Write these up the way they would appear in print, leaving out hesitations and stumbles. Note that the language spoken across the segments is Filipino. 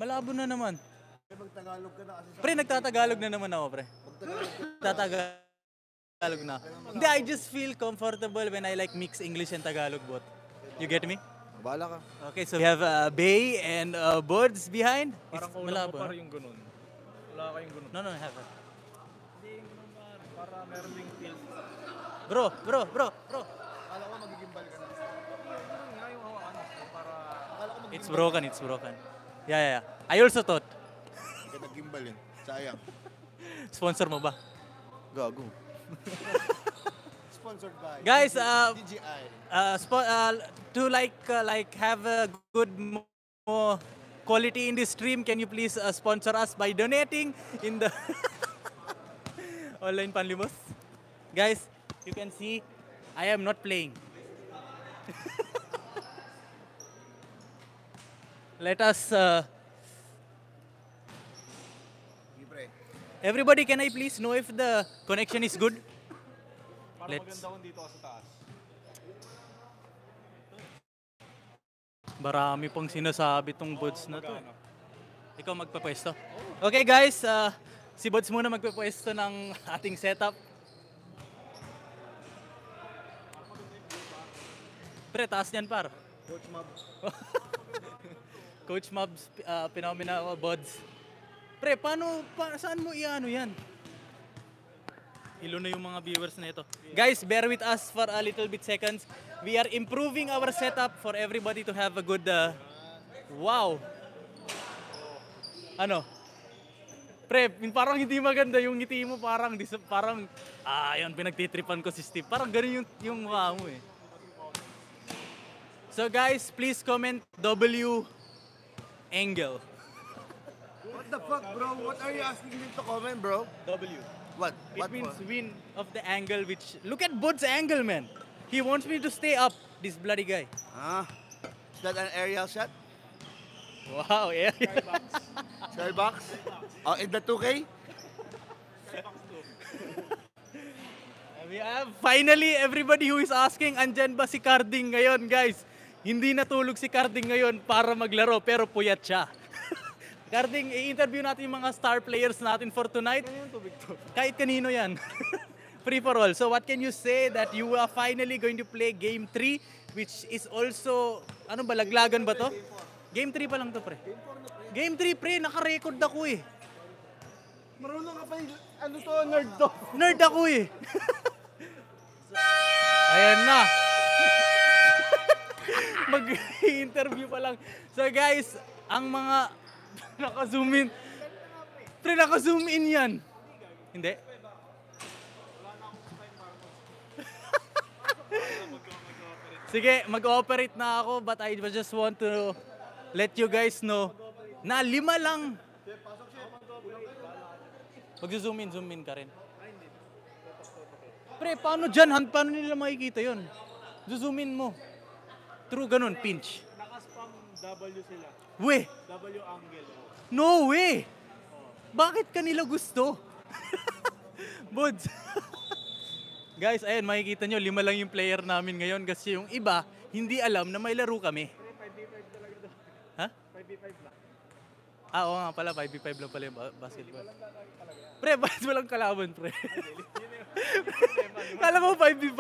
Malabo na naman. Magtagalog ka na kasi Pre, nagtatagalog na naman ako, pre. Tagalog na. Hindi, I just feel comfortable when I like mix English and Tagalog both. You get me? Bala ka. Okay, so we have Bay and Birds behind. Parang kulang malabo, mo no? pa yung ganun. Wala kayong ganun. No, I have it. Hindi yung ganun para meron ding feel. Bro. Akala ko magigimbal ka na. Ganun nga yung hawakan mo. Para... It's broken. Yeah. I also thought. Kaya nag-gimbal yun. Sayang. Sponsor mo ba? Gago. Sponsored by Guys, DJI. To have a good more quality in this stream, can you please sponsor us by donating in the online Panlimos? Guys, you can see I am not playing. Let us everybody, can I please know if the connection is good? para maganda kung dito ka sa taas. Marami pang sinasabi tong Bods na to. Ikaw magpapwesto. Okay guys, si Bods muna magpapwesto ng ating setup. Pre, taas niyan par. Coach Mab. Coach Mabs, phenomena o Bods. Pre, saan mo iano yan? Ilo na yung mga viewers na ito. Guys, bear with us for a little bit seconds. We are improving our setup for everybody to have a good... wow! Ano? Pre, parang hindi maganda yung ngiti mo. Parang, yun, pinagtitripan ko si Steve. Parang ganun yung mukha mo eh. So guys, please comment W angle. What the fuck, bro? What are you asking me to comment, bro? W. What? It means win of the angle which... Look at Bud's angle, man. He wants me to stay up, this bloody guy. Is that an aerial shot? Wow, yeah. Skybox? Oh, in the 2K? We have finally everybody who is asking, andyan ba si Carding ngayon, guys? Hindi natulog si Carding ngayon para maglaro, pero puyat siya. Carding, i-interview natin yung mga star players natin for tonight. Kahit kanino yan. Free for all. So what can you say that you are finally going to play Game 3, which is also, ano ba, laglagan ba to? Game 3 pa lang to, pre. Game 3, pre, naka-record ako eh. Marunong ka pa yung, ano to, nerd to. Nerd ako eh. Ayan na. Mag-interview pa lang. So guys, ang mga naka-zoom in. Pre, naka-zoom in yan. Hindi? Sige, mag-ooperate na ako, but I just want to let you guys know na 5 lang. Mag-zoom in ka rin. Pre, paano dyan? Paano nila makikita yun? Zoom in mo. True, ganun, pinch. Nakaspam W sila. We! W angle. No way! Bakit kanila gusto? Buds. Guys, ayan, makikita nyo, 5 lang yung player namin ngayon kasi yung iba, hindi alam na may laro kami. 5v5 talaga doon. Ha? 5v5 lang. Oo nga pala, 5v5 lang pala yung basketball. Pre, bakit walang kalaban, pre? Kala mo 5v5.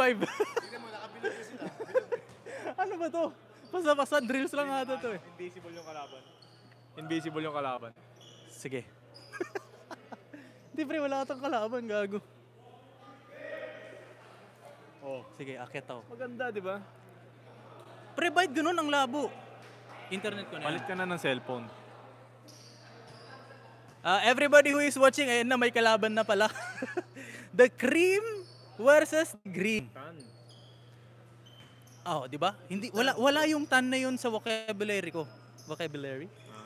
Ano ba to? Basta drills lang ata to eh. Invisible yung kalaban. Invisible yung kalaban. Sige. Hindi pre, wala atang kalaban, gago. Oh. Sige, akit ako. Maganda, di ba? Pre, bakit ganun ang labo? Internet ko na Palit yan. ka na ng cellphone. Everybody who is watching, ayun na, may kalaban na pala. The cream versus green. Tan. Oh, di ba? Hindi wala yung tan na yun sa vocabulary ko. Vocabulary?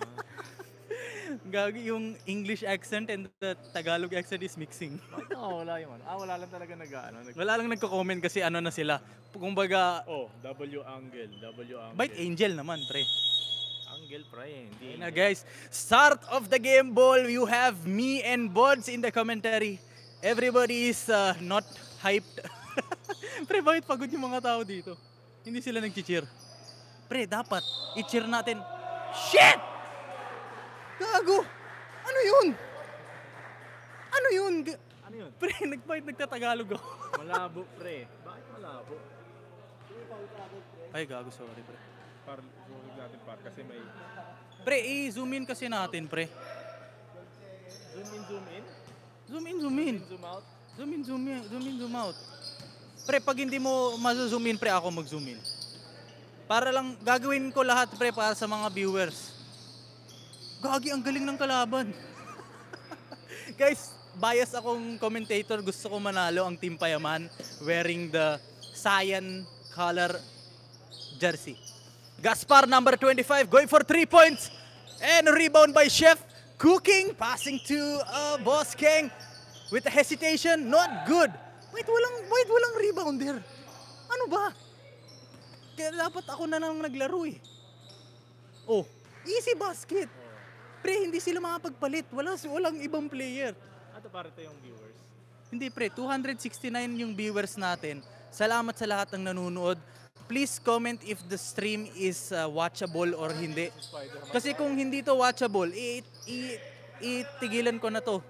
Gagi yung English accent and the Tagalog accent is mixing. Wala yung ano. Wala lang talaga Wala lang nagko-comment kasi ano na sila. Kumbaga, W angle. W angle. bite angel naman, pre. Angle, pre. Hindi. Na guys, start of the game ball. You have me and Bods in the commentary. Everybody is not hyped. Pre, bakit pagod yung mga tao dito? Hindi sila nag-cheer. Pre, dapat i-cheer natin. Shit! Gago! Ano yun? Ano yun? Ano yun? Pre, nagtatagalog ako. Malabo, pre. Bakit malabo? Ay, gago, sorry, pre. Susunod natin par kasi may Pre, i-zoom in kasi natin, pre. zoom in, zoom in, Zoom in, zoom in. zoom out. Zoom in, zoom in, zoom in, zoom out. Pre, pag hindi mo ma-zoom in, pre, ako mag-zoom in. Para lang, gagawin ko lahat, pre, para sa mga viewers. Gagi, ang galing ng kalaban. Guys, bias akong commentator. Gusto ko manalo ang Team Payaman wearing the cyan color jersey. Gaspar, number 25, going for 3 points. And rebound by Chef. Cooking, passing to Boss King. With a hesitation, not good. Wait, walang rebound there. Ano ba? Kaya dapat ako na lang naglaro eh. Oh, easy basket. Pre, hindi sila makapagpalit. Walang ibang player. Ato para ito yung viewers. Hindi pre, 269 yung viewers natin. Salamat sa lahat ng nanonood. Please comment if the stream is watchable or hindi. Kasi kung hindi to watchable, itigilan ko na to.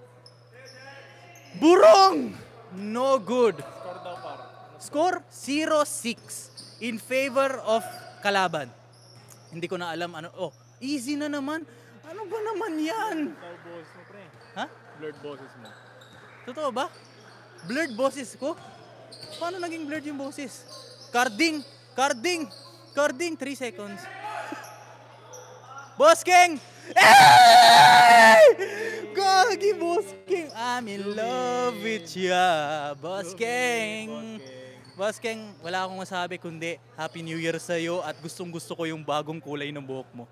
Burong! No good. Score daw par. Score 0-6 in favor of kalaban. Hindi ko na alam ano. Oh, easy na naman. Ano ba naman yan? Daw boses mo, pre. Ha? Blurred boses mo. Totoo ba? Blurred boses ko? Paano naging blurred yung boses? Carding! 3 seconds. Boss King! Hey! Gagi, Boss King! I'm in love with ya, Boss King! Boss King, wala akong masabi kundi Happy New Year sa'yo at gustong gusto ko yung bagong kulay ng buhok mo.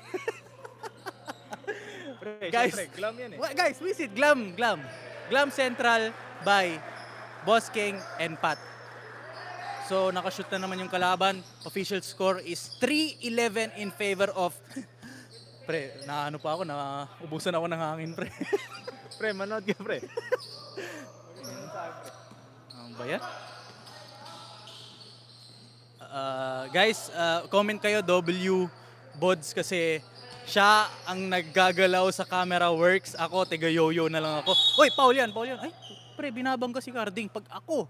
Pre, Guys, syempre, glam yan eh. Guys, visit Glam Central by Boss King and Pat. So, nakashoot na naman yung kalaban. Official score is 3-11 in favor of... Pre, naano pa ako, ubusan ako ng hangin, pre. Pre, manood ka, pre. Ano ba yan? Guys, comment kayo W Bods kasi siya ang naggagalaw sa camera works. Ako, tiga-yoyo na lang ako. Uy, Paul yan. Ay, pre, binabangga si Carding. Pag ako,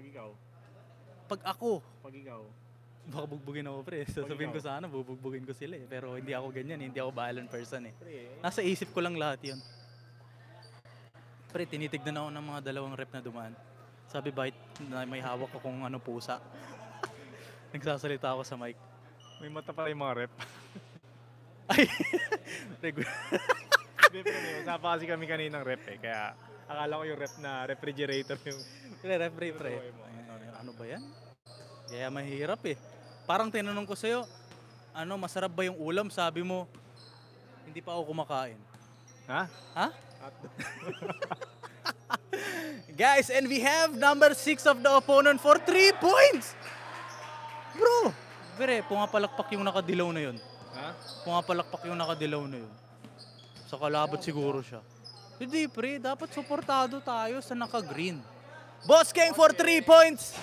Pag ikaw. baka bugbugin ako, pre. Sasabihin ko sana, bubugbugin ko sila eh. Pero hindi ako ganyan, hindi ako violent person eh. Nasa isip ko lang lahat yun. Pre, tinitignan ako ng mga dalawang rep na dumaan. Sabi, bakit na may hawak akong pusa? Nagsasalita ako sa mic. May mata pa yung mga rep. Ay! Hindi, pre, may usapan kasi kami kaninang rep eh. Kaya akala ko yung rep na refrigerator yung... Pre. Ano ba yan? Kaya mahirap eh. Parang tinanong ko sa'yo, masarap ba yung ulam? Sabi mo, hindi pa ako kumakain. Ha? Ha? Guys, and we have number 6 of the opponent for 3 points! Bro! Pre, pumapalakpak yung nakadilaw na yun. Ha? Pumapalakpak yung nakadilaw na yun. Sa kalabat siguro siya. Hindi pre, dapat suportado tayo sa naka-green. Boss King for 3 points!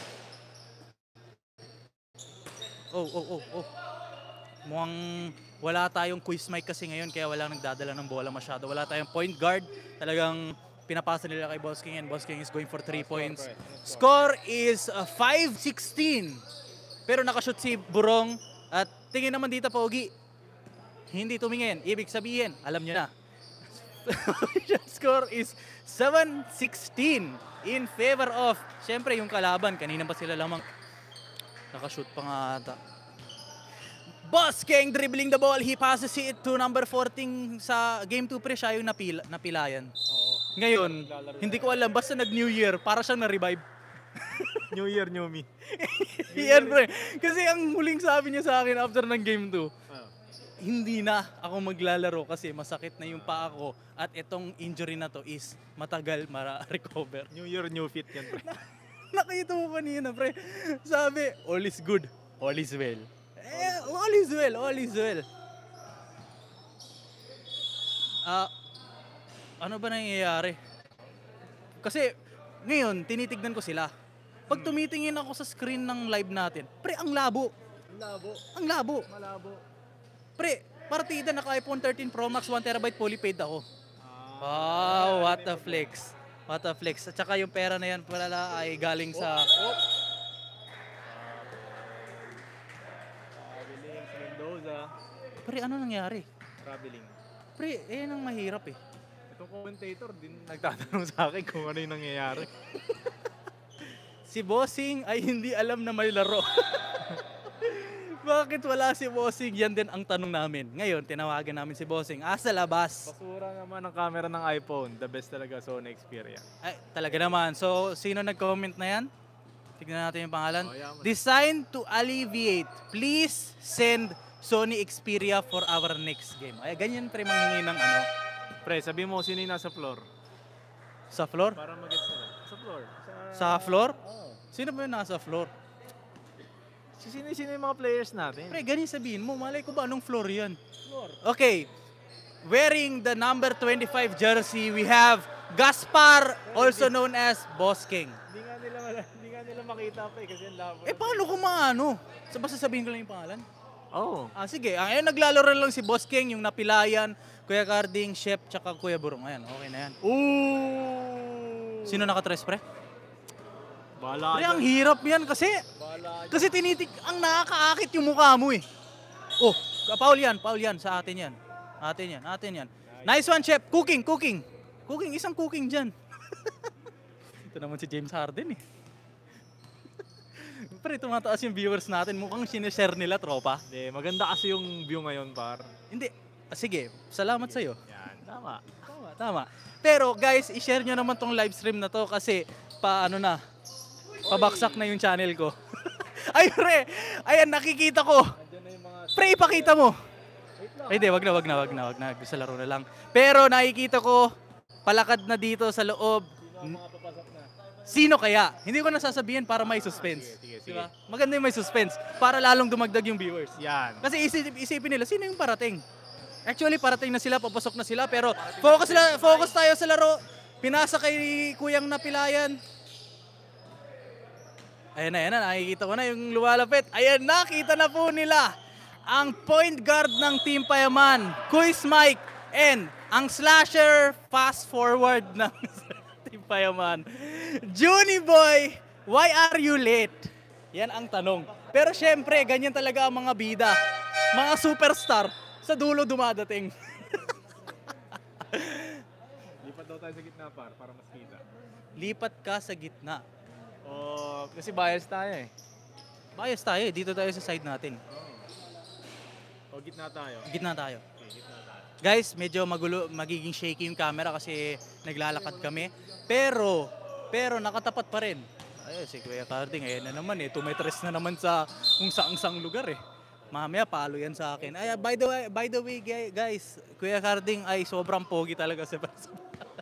Oh. Mukhang wala tayong quiz mic kasi ngayon kaya wala nagdadala ng bola masyado. Wala tayong point guard. Talagang pinapasa nila kay Boss King and Boss King is going for 3 points. Score is 5-16. Pero nakashoot si Burong at tingin naman dito Pogi. Hindi tumingin. Ibig sabihin, alam nyo na. Score is 7-16 in favor of, syempre yung kalaban. Kanina pa sila lamang nakashoot pa nga ata. Boss King dribbling the ball. He passes it to number 14 sa game 2 pre. Siya yung napilayan. Oo. Ngayon, hindi ko alam. Basta nag-New Year. Para siyang na-revive. New Year, new me. Yan pre. Kasi ang huling sabi niya sa akin after ng game 2, hindi na ako maglalaro kasi masakit na yung paa ko at itong injury na to is matagal ma-recover. New Year, new fit yan, pre. Nakita mo kanina, pre. Sabi, all is good, all is well. All is well. Ano ba nangyayari? Kasi, ngayon, tinitignan ko sila. Pag tumitingin ako sa screen ng live natin, pre, ang labo. Labo. Ang labo. Malabo. Pre, partida, naka-iPhone 13 Pro Max, 1TB fully paid ako. Wow, what a flex. What a flex. At saka yung pera na yan pala ay galing sa... Traveling sa Mendoza. Pre, ano nangyari? Traveling. Pre, yan ang mahirap eh. Itong commentator din nagtatanong sa akin kung ano yung nangyayari. Si Bossing ay hindi alam na may laro. Bakit wala si Bossing? Yan din ang tanong namin. Ngayon, tinawagan namin si Bossing. Sa labas. Basura naman ang camera ng iPhone. The best talaga Sony Xperia. Ay, talaga naman. So, sino nag-comment na yan? Tignan natin yung pangalan. Oh, yaman. Designed to alleviate. Please send Sony Xperia for our next game. Ay, ganyan pre manghingi ng ano. Pre, sabi mo sino yung nasa floor? Sa floor? Para mag-gets nila. Sa floor. Sa floor? Oo. Sino ba yung nasa floor? Sino yung mga players natin? Pre, ganyan sabihin mo. Malay ko ba anong floor yan? Floor. Okay. Wearing the number 25 jersey, we have Gaspar, also known as Boss King. Hindi nga nila makita pa kasi ang labo. Paano kung maano? Basta sabihin ko lang yung pangalan? Oo. Sige. Ayun, naglalaro lang si Boss King, yung napilayan, Kuya Carding, Chef, tsaka Kuya Burong. Ayan, okay na yan. Ooh! Sino nakatres, pre? Bahala Pre, ang hirap yan kasi ang nakakaakit yung mukha mo eh. Oh, foul yan sa atin yan. Atin yan. Nice one, Chef. Cooking, isang cooking dyan. Ito naman si James Harden eh. Pre, tumataas yung viewers natin. Mukhang sinishare nila, tropa. Hindi, maganda kasi yung view ngayon, par. Hindi. Sige, salamat sa'yo. Yan, tama. Tama. Pero guys, i-share nyo naman tong live stream na to kasi pabaksak na yung channel ko. Ay, pre! Ayan, nakikita ko. Pre, ipakita mo. Ay, di, wag na. Sa laro na lang. Pero nakikita ko, palakad na dito sa loob. Sino kaya? Hindi ko nasasabihin para may suspense. Sige. Diba? Maganda yung may suspense para lalong dumagdag yung viewers. Yan. Kasi isipin nila, sino yung parating? Actually, parating na sila, papasok na sila, pero focus tayo sa laro. Pinasa kay Kuyang Napilayan. Ayan na, nakikita ko na yung lumalapit. Ayan na, kita na po nila ang point guard ng Team Payaman, Quiz Mike, and ang slasher fast forward ng Team Payaman, Juni Boy, why are you late? Yan ang tanong. Pero syempre, ganyan talaga ang mga bida. Mga superstar, sa dulo dumadating. Lipat daw tayo sa gitna, par, para mas kita. Lipat ka sa gitna. Kasi bias tayo eh. Bias tayo, dito tayo sa side natin. O, gitna tayo. Gitna tayo. Okay, gitna tayo. Guys, medyo magiging shaky yung camera kasi naglalakad kami. Pero nakatapat pa rin. Ay, si Kuya Carding, ayan na naman eh. Tumetres na naman sa kung saang lugar eh. Mamaya palo yan sa akin. Ay, by the way guys, Kuya Carding ay sobrang pogi talaga sa person.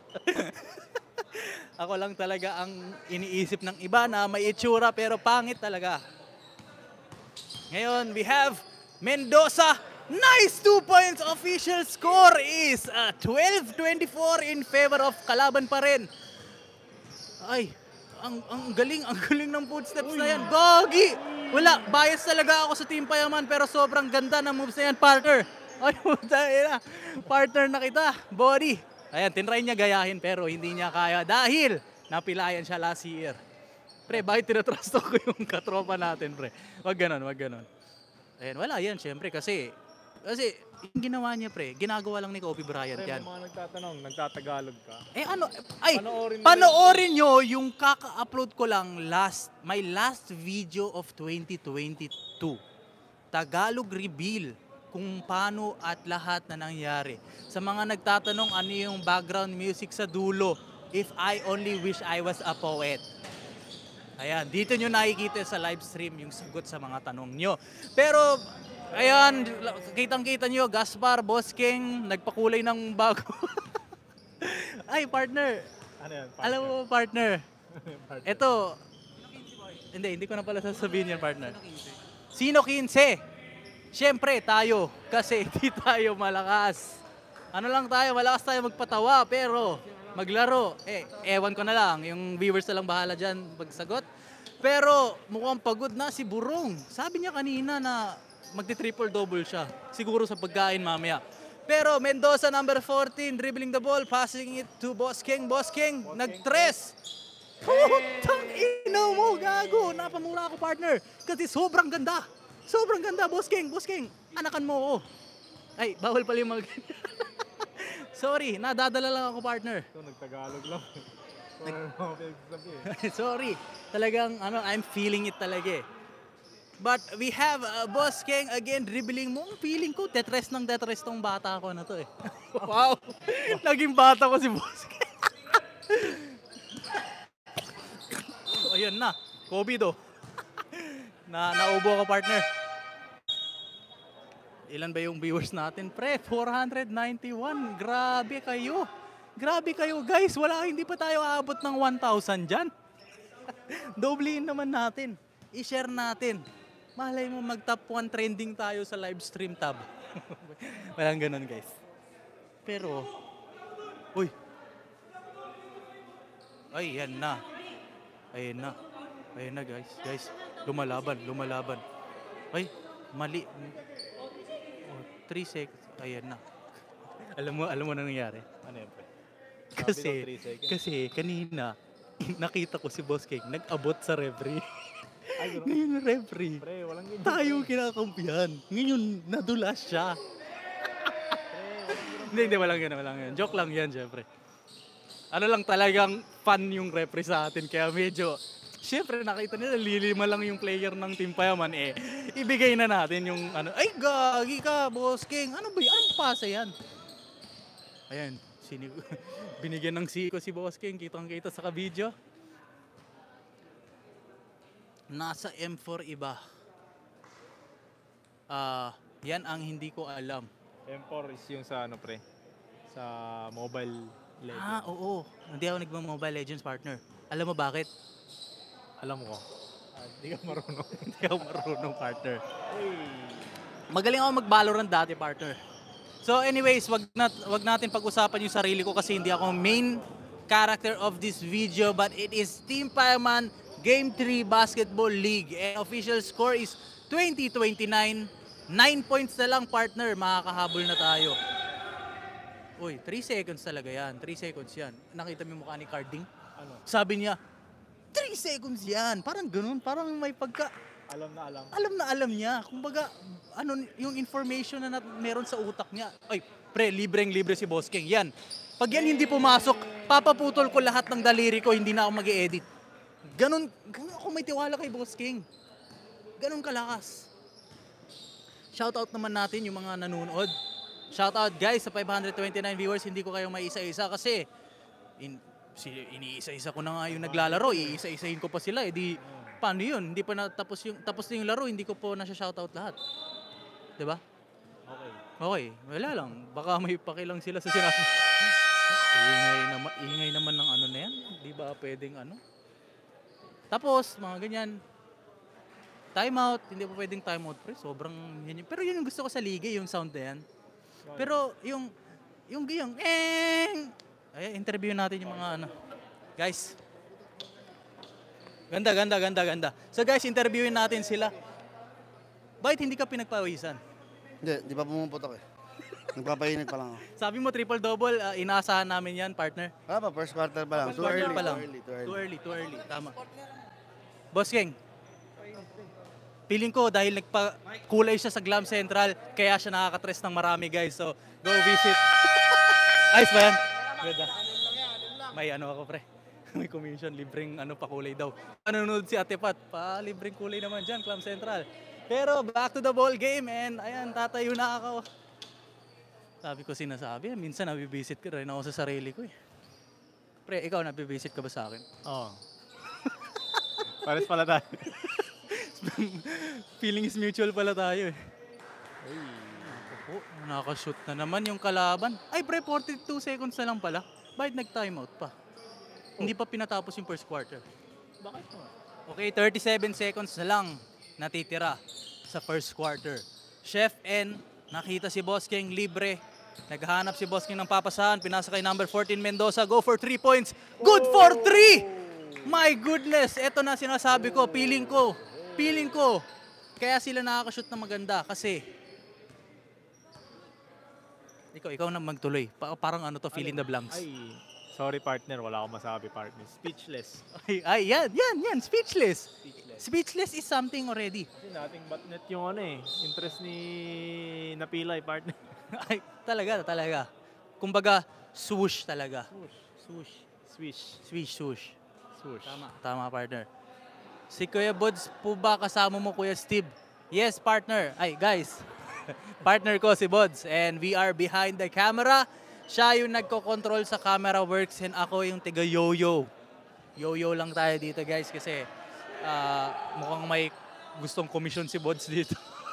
Ako lang talaga ang iniisip ng iba na may itsura pero pangit talaga. Ngayon, we have Mendoza. Nice 2 points. Official score is 12-24 in favor of Kalaban pa rin. Ay, ang galing ng footsteps na yan. Gogi! Wala, bias talaga ako sa Team Payaman pero sobrang ganda ng moves na yan, partner. Ay, partner na kita. Body. Ayan, tinry niya gayahin pero hindi niya kaya dahil napilayan siya last year. Pre, bakit tinatrust ko yung katropa natin, pre? Wag ganon. Ayan, wala yan, syempre, kasi yung ginawa niya, pre, ginagawa lang ni Kobe Bryant Pre, yan. may mga nagtatanong, nagtatagalog ka. Panoorin nyo yung kaka-upload ko lang my last video of 2022. Tagalog reveal kung paano at lahat na nangyari. Sa mga nagtatanong ano yung background music sa dulo, If I Only Wish I Was a Poet. Ayan, dito nyo nakikita sa live stream yung sagot sa mga tanong nyo. Pero, ayan, kitang-kita nyo, Gaspar, Boss King, nagpakulay ng bago. Ay, partner. Ano yan? Alam mo, partner. Ito, hindi ko na pala sasabihin yan, partner. Sino 15? Siyempre, tayo. Kasi hindi tayo malakas. Ano lang tayo, malakas tayo magpatawa, pero maglaro. Ewan ko na lang. Yung viewers na lang bahala dyan magsagot. Pero mukhang pagod na si Burong. Sabi niya kanina na magti-triple-double siya. Siguro sa pagkain mamaya. Pero Mendoza, number 14, dribbling the ball, passing it to Boss King. Boss King, nag-tres. Putang ina mo, gago. Napamura ako, partner. Kasi sobrang ganda. Sobrang ganda, Boss King. Boss King, anakan mo ako. Ay, bawal pala yung mga... Sorry, nadadala lang ako, partner. Ito, nagtagalog lang. Sorry. Talagang, I'm feeling it talaga eh. But we have Boss King again dribbling mo. Feeling ko, tetres tong bata ko na to eh. Wow! Naging bata ko si Boss King. Ayun na. COVID oh. Naubo ako, partner. Ilan ba yung viewers natin? Pre, 491. Grabe kayo. Grabe kayo, guys. Hindi pa tayo aabot ng 1,000 dyan. Doblein naman natin. I-share natin. Malay mo mag-top 1 trending tayo sa live stream tab. Walang ganun, guys. Pero, uy. Ay, yan na. Ayun na. Ayun na, guys. Guys, lumalaban. Ay, mali. 3 seconds. Ayan na. Alam mo na nangyari. Ano yun, pre? Kasi kanina, nakita ko si Boss King, nag-abot sa referee. Ay, gano'n? Ngayon referee. Pre, walang ganyan. Tayo kinakampihan. Ngayon, nadulas siya. Hindi, walang ganun. Joke lang yan, syempre. Ano lang talagang fun yung referee sa atin, kaya medyo, syempre nakita nila, lilima lang yung player ng Team Payaman, ibigay na natin yung ay, gagi ka, Boss King. Ano ba yan? Anong pasa yan? Ayan, binigyan ng siko si Boss King, kitang-kita sa ka-video. Nasa M4 iba. Yan ang hindi ko alam. M4 is yung sa pre? Sa Mobile Legends. Oo. Hindi ako nagma-Mobile Legends, partner. Alam mo bakit? Alam ko. Hindi ka marunong. Hindi ako marunong, partner. Magaling ako mag-Valorant dati, partner. So anyways, wag natin pag-usapan yung sarili ko kasi hindi ako main character of this video, but it is Team Payaman Game 3 Basketball League. And official score is 20-29. 9 points na lang, partner. Makakahabol na tayo. Uy, 3 seconds talaga yan. 3 seconds yan. Nakita mo yung mukha ni Carding? Ano? Sabi niya, 3 seconds yan. Parang ganun. Parang may pagka... Alam na alam. Alam na alam niya. Kumbaga, yung information na meron sa utak niya. Ay, pre, libreng-libre si Boss King. Yan. Pag yan hindi pumasok, papaputol ko lahat ng daliri ko, hindi na ako mag-e-edit. Ganun ako may tiwala kay Boss King. Ganun kalakas. Shoutout naman natin yung mga nanonood. Shoutout guys sa 529 viewers. Hindi ko kayo may isa-isa kasi iniisa-isa ko na nga yung naglalaro. Iisa-isahin ko pa sila. Di, paano yun? Hindi pa tapos na yung laro. Hindi ko po na-shoutout lahat. Diba? Okay. Wala lang. Baka may pakilang sila sa sinabi. Ingay naman ng ano na yan. Di ba pwedeng ano? Tapos, mga ganyan. Timeout. Hindi pa pwedeng timeout, pre. Sobrang yun. Pero yun yung gusto ko sa liga, yung sound na yan. Pero yung ay, interview natin yung mga ano. Guys. Ganda. So guys, interviewin natin sila. Bakit hindi ka pinagpawisan? Hindi pa pumuputok eh. Nagpapainit pa lang ako. Sabi mo triple-double, inaasahan namin yan, partner. Wala pa, first quarter pa lang. Too early. Tama. Boss King, feeling ko dahil nagpakulay siya sa Glam Central, kaya siya nakakatres ng marami, guys. So, go visit. Ayos ba yan? Good. May ano ako, pre. May commission, libreng pakulay daw. Nanonood si Ate Pat, libreng kulay naman dyan, Glam Central. Pero back to the ball game, and ayan, tatayo na ako. Sabi ko sinasabi, minsan nabibisit ko rin ako sa sarili ko eh. Pre, ikaw nabibisit ka ba sa akin? Oo. Pares pala tayo. Feeling is mutual pala tayo eh. Ay, nakashoot na naman yung kalaban. Ay pre, 42 seconds na lang pala. Bakit nag-timeout pa? Hindi pa pinatapos yung first quarter. Bakit mo? Okay, 37 seconds na lang natitira sa first quarter. Chef N, nakita si Boss King libre. Naghahanap si Boss King ng papasahan. Pinasa kay number 14 Mendoza. Go for 3 points. Good for 3! My goodness! Ito na sinasabi ko. Feeling ko. Kaya sila nakakashoot na maganda kasi ikaw na magtuloy. Parang ano to, fill in the blanks. Ay, sorry partner, wala akong masabi partner. Speechless. Yan, speechless. Speechless is something already. Kasi nothing but net yung ano eh, interest ni Napilay partner. Ay, talaga. Kumbaga, swoosh talaga. Swoosh. Swish. Tama partner. Si Kuya Bods po ba kasama mo, Kuya Steve? Yes, partner. Ay, guys. Partner ko si Bods and we are behind the camera. Siya yung nagko-control sa camera works and ako yung tiga yo-yo. Yo-yo lang tayo dito guys kasi mukhang may gustong komisyon si Bods dito.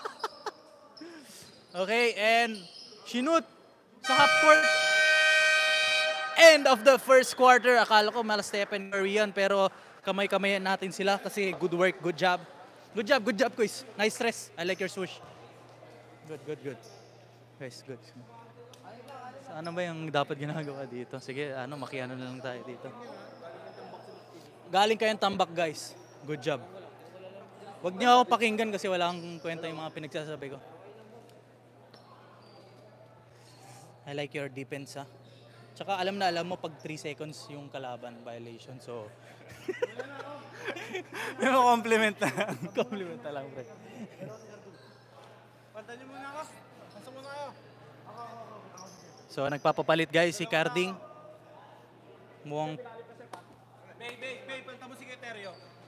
Okay, and shoot sa half court. End of the first quarter. Akala ko Mal Stephen Curry yan pero kamay-kamayan natin sila kasi good work, good job. Good job, Kuis. Nice stress. I like your swoosh. Good. Guys, good. So, ano ba yung dapat ginagawa dito? Sige, makiano na lang tayo dito. Galing kayong tambak, guys. Good job. Huwag niyo ako pakinggan kasi wala akong kwenta yung mga pinagsasabi ko. I like your defense, ha? Tsaka alam mo pag 3 seconds yung kalaban violation. So, may compliment na lang, pre. Pantali muna ako. Pasok muna kayo. So, nagpapapalit guys si Carding. Mukhang... Babe, panta mo si Eterio.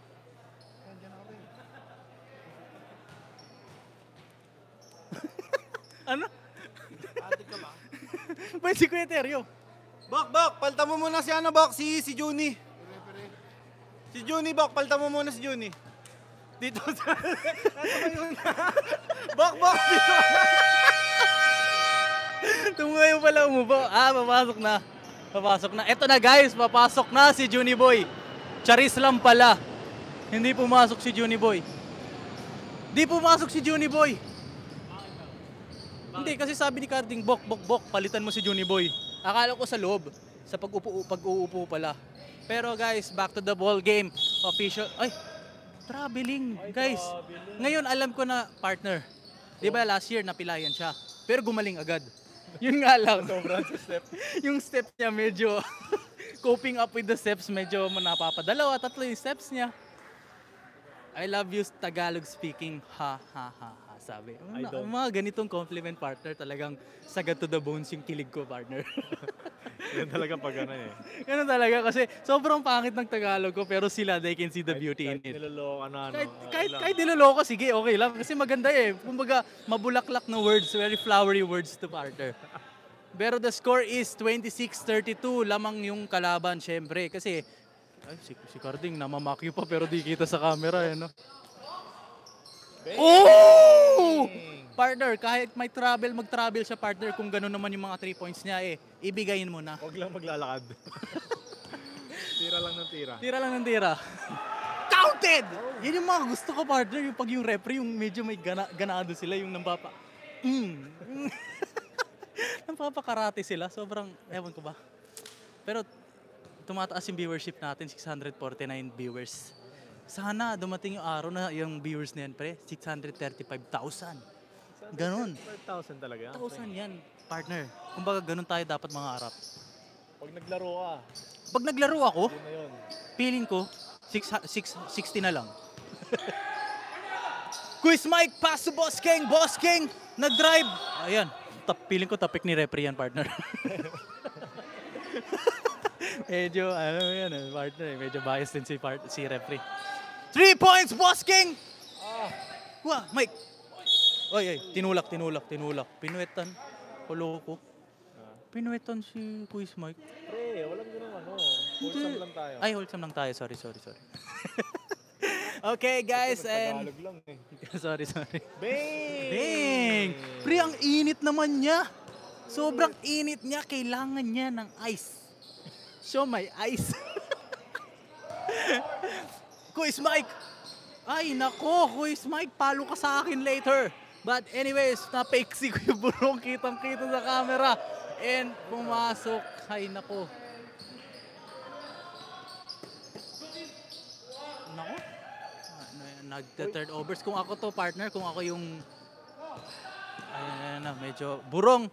Ano? Adik ka ba? Ba si Kuya Teryo? Bak, palta mo muna si si Juni. Si Juni, palta mo muna si Juni. Dito sa... Bak, dito. Tumuhay pala umubo. Papasok na. Eto na guys, papasok na si Juni Boy. Charis lang pala. Hindi pumasok si Juni Boy. Hindi, kasi sabi ni Carding, Bok, palitan mo si Juni Boy. Akala ko sa loob, sa pag-uupo pala. Pero guys, back to the ball game. Official, traveling, guys. Ngayon, alam ko na, partner. Di ba last year, napilayan siya. Pero gumaling agad. Yun nga lang. Yung step niya medyo, coping up with the steps, medyo napapadalawa, 3 yung steps niya. I love you, Tagalog speaking. Ha, sabi. Mga ganitong compliment, partner, talagang sagad to the bones yung kilig ko, partner. Yan talaga pag ano eh. Ganun talaga kasi sobrang pangit ng Tagalog ko pero sila, they can see the beauty in it. Niloloko na Kahit niloloko, sige, okay lang. Kasi maganda eh. Kumbaga, mabulaklak na words, very flowery words to partner. Pero the score is 26-32. Lamang yung kalaban, syempre. Kasi, si Carding, namamakyo pa pero di kita sa camera eh, no? Oh! Partner, kahit mag-travel siya, partner, kung gano'n naman yung mga 3 points niya ibigayin mo na. Huwag lang maglalakad. Tira lang ng tira. Counted! Yan yung mga gusto ko, partner, yung pag yung referee, yung medyo may ganado sila, yung nampapakarate sila. Sobrang, ewan ko ba. Pero, tumataas yung viewership natin, 649 viewers. Sana dumating yung araw na yung viewers na yan, pre. 635,000. Ganon. 5,000 talaga? 1,000 yan, partner. Kumbaga, ganon tayo dapat mangarap. Pag naglaro ka, Pag naglaro ako, yun na yun. feeling ko, 60 na lang. Quiz Mike, pass to Boss King, nag-drive. Ayan, feeling ko tapik ni referee yan, partner. Medyo, partner, medyo biased din si referee. 3 points, Boss King! Wah, Mike. Oy, tinulak. Pinuwetan. Koloko. Pinuwetan si Quiz Mike. Pre, walang ganun wholesome lang tayo. Ay, wholesome lang tayo. Sorry. Okay, guys, and... Tagalog lang eh. sorry. Bang! Pre, ang init naman niya. Sobrang init niya. Kailangan niya ng ice. Show my ice. Quiz Mike. Ay, nako, Quiz Mike, palo ka sa akin later. But anyways, napaiksi ko yung burong kitang-kita sa camera. And pumasok. Ay, nako. Nako? nagte-third overs. Kung ako to, partner, kung ako yung... Ayan na, medyo burong.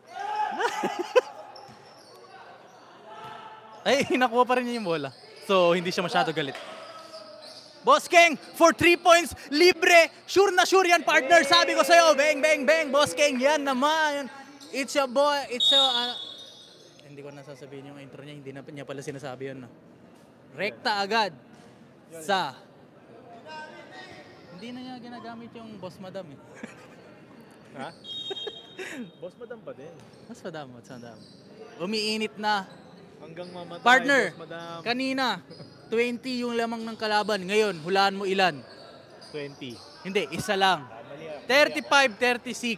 Ay, nakuha pa rin niya yung bola. So, hindi siya masyado galit. Boss King, for 3 points, libre. Sure na sure yan, partner. Sabi ko sa'yo, bang, bang, bang. Boss King, yan naman. It's a boy, it's a... hindi ko nasasabihin yung intro niya. Hindi na niya pala sinasabi yun. No? Rekta agad sa... Hindi na niya ginagamit yung boss madam eh. Ha? Boss madam pa din. Boss madam. Umiinit na. Hanggang mamatay, Partner, boss madam. kanina, 20 yung lamang ng kalaban. Ngayon, hulaan mo ilan? 20. Hindi, isa lang. 35-36.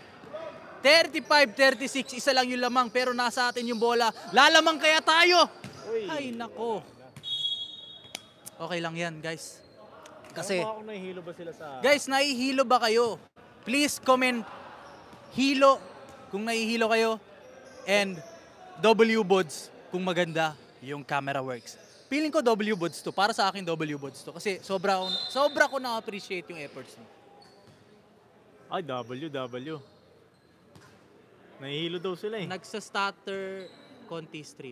35-36, isa lang yung lamang pero nasa atin yung bola. Lalamang kaya tayo? Uy. Ay, nako. Okay lang yan, guys. Kasi, Ano kung nahihilo ba sila sa... guys, nahihilo ba kayo? Please comment hilo kung nahihilo kayo and W-bods kung maganda yung camera works. Feeling ko W-bods to. Para sa akin W-bods to. Kasi sobra ko na-appreciate yung efforts mo. Ay, W. Nahihilo daw sila eh. Nagsa-stutter konti stream.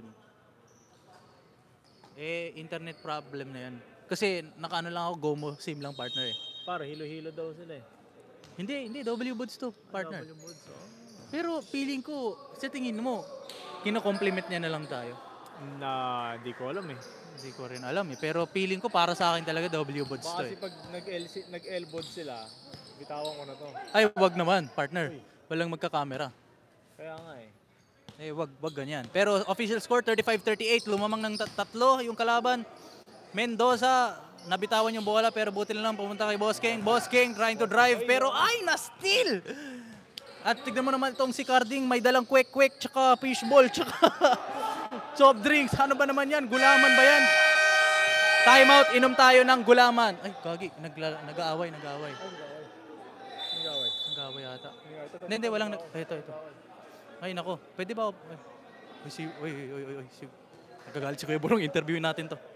Internet problem na yan. Kasi nakaano lang ako, Gomo Sim lang partner eh. Para hilo-hilo daw sila eh. Hindi, W-bods to, partner. W-bods, oh. Pero feeling ko, sa tingin mo, kino-compliment niya na lang tayo. Na, di ko alam eh. Hindi ko rin alam eh. Pero feeling ko para sa akin talaga W-bods to Baka kasi eh. pag nag-elbod sila, bitawan ko na to. Ay, wag naman, partner. Walang magka-camera. Kaya nga eh. Wag ganyan. Pero official score, 35-38. Lumamang ng tatlo yung kalaban. Mendoza, nabitawan yung bola pero buti na lang pumunta kay Boss King. Boss King trying to drive pero ay, na-steal! At tignan mo naman itong si Carding, may dalang quick-quick, tsaka fishball, tsaka soft drinks. Ano ba naman yan? Gulaman ba yan? Time out, inom tayo ng gulaman. Ay, gagi, nag-aaway. Nag-away. Nag-aaway yata. Hindi, walang... Ito. Ay, nako. Pwede ba? Uy. Nagagalit si Kuya Burong. Interviewin natin to.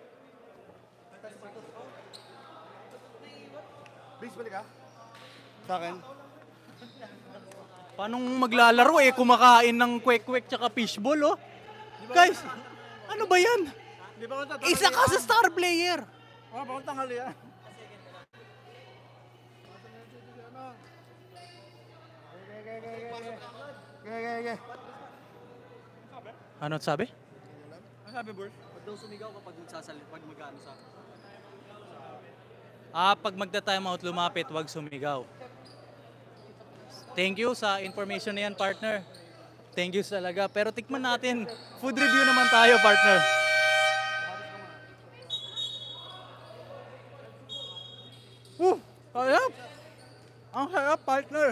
Please, balik ka. Sa akin. Paano maglalaro eh? Kumakain ng kwek-kwek tsaka fishball, oh. Guys, ano ba yan? Di ba kung Isa ka sa star player. Oh, bakit tanghali yan? Okay. Ano sabi? Ano sabi, Bert? Ba't daw sumigaw kapag pag magkano sa... Pag magta-time out lumapit, wag sumigaw. Thank you sa information na yan, partner. Thank you talaga. Pero tikman natin. Food review naman tayo, partner. Sarap! Ang sarap, partner.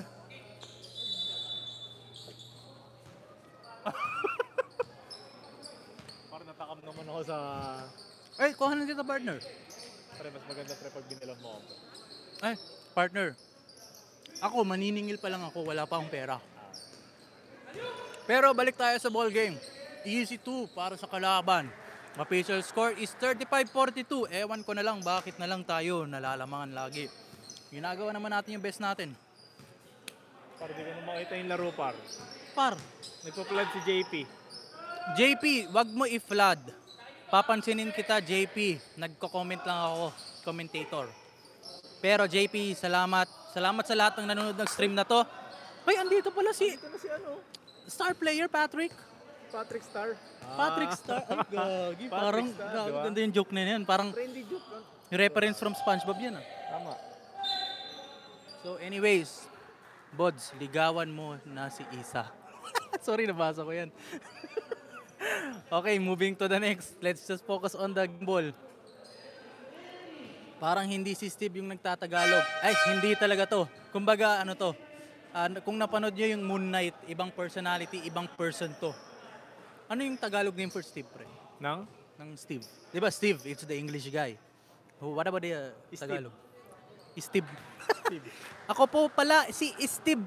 Parang natakam naman ako sa... Ay, kuhanan kita, partner. Pare, mas maganda pre pag binilang mo ako. Ay, partner. Ako, maniningil pa lang ako. Wala pa akong pera. Pero balik tayo sa ball game. Easy 2 para sa kalaban. Official score is 35-42. Ewan ko na lang bakit na lang tayo nalalamangan lagi. Ginagawa naman natin yung best natin. Para di ko na makita yung laro par. Par, Nagpa-flood si JP. JP, wag mo i-flood. Papansinin kita, JP. Nagko-comment lang ako, commentator. Pero JP, salamat. Salamat sa lahat ng nanonood ng stream na to. Hoy, andito pala si Ito na si ano? star player Patrick. Patrick Star. Patrick Star. Ay, gagi. Patrick Parang, Star, gagi, diba? ganda yung joke na yan. Parang Trendy joke. No? reference from SpongeBob yan. Ah. Tama. So anyways, Bods, ligawan mo na si Isa. Sorry, nabasa ko yan. Okay, moving to the next. Let's just focus on the ball. Parang hindi si Steve yung nagtatagalog. Ay, hindi talaga to. Kumbaga, ano to, kung napanood nyo yung Moon Knight, ibang personality, ibang person to. Ano yung Tagalog name for Steve, pre? Nang? Ng Steve. Di ba Steve, it's the English guy. What about the Tagalog? Steve. Steve. Ako po pala, si Steve.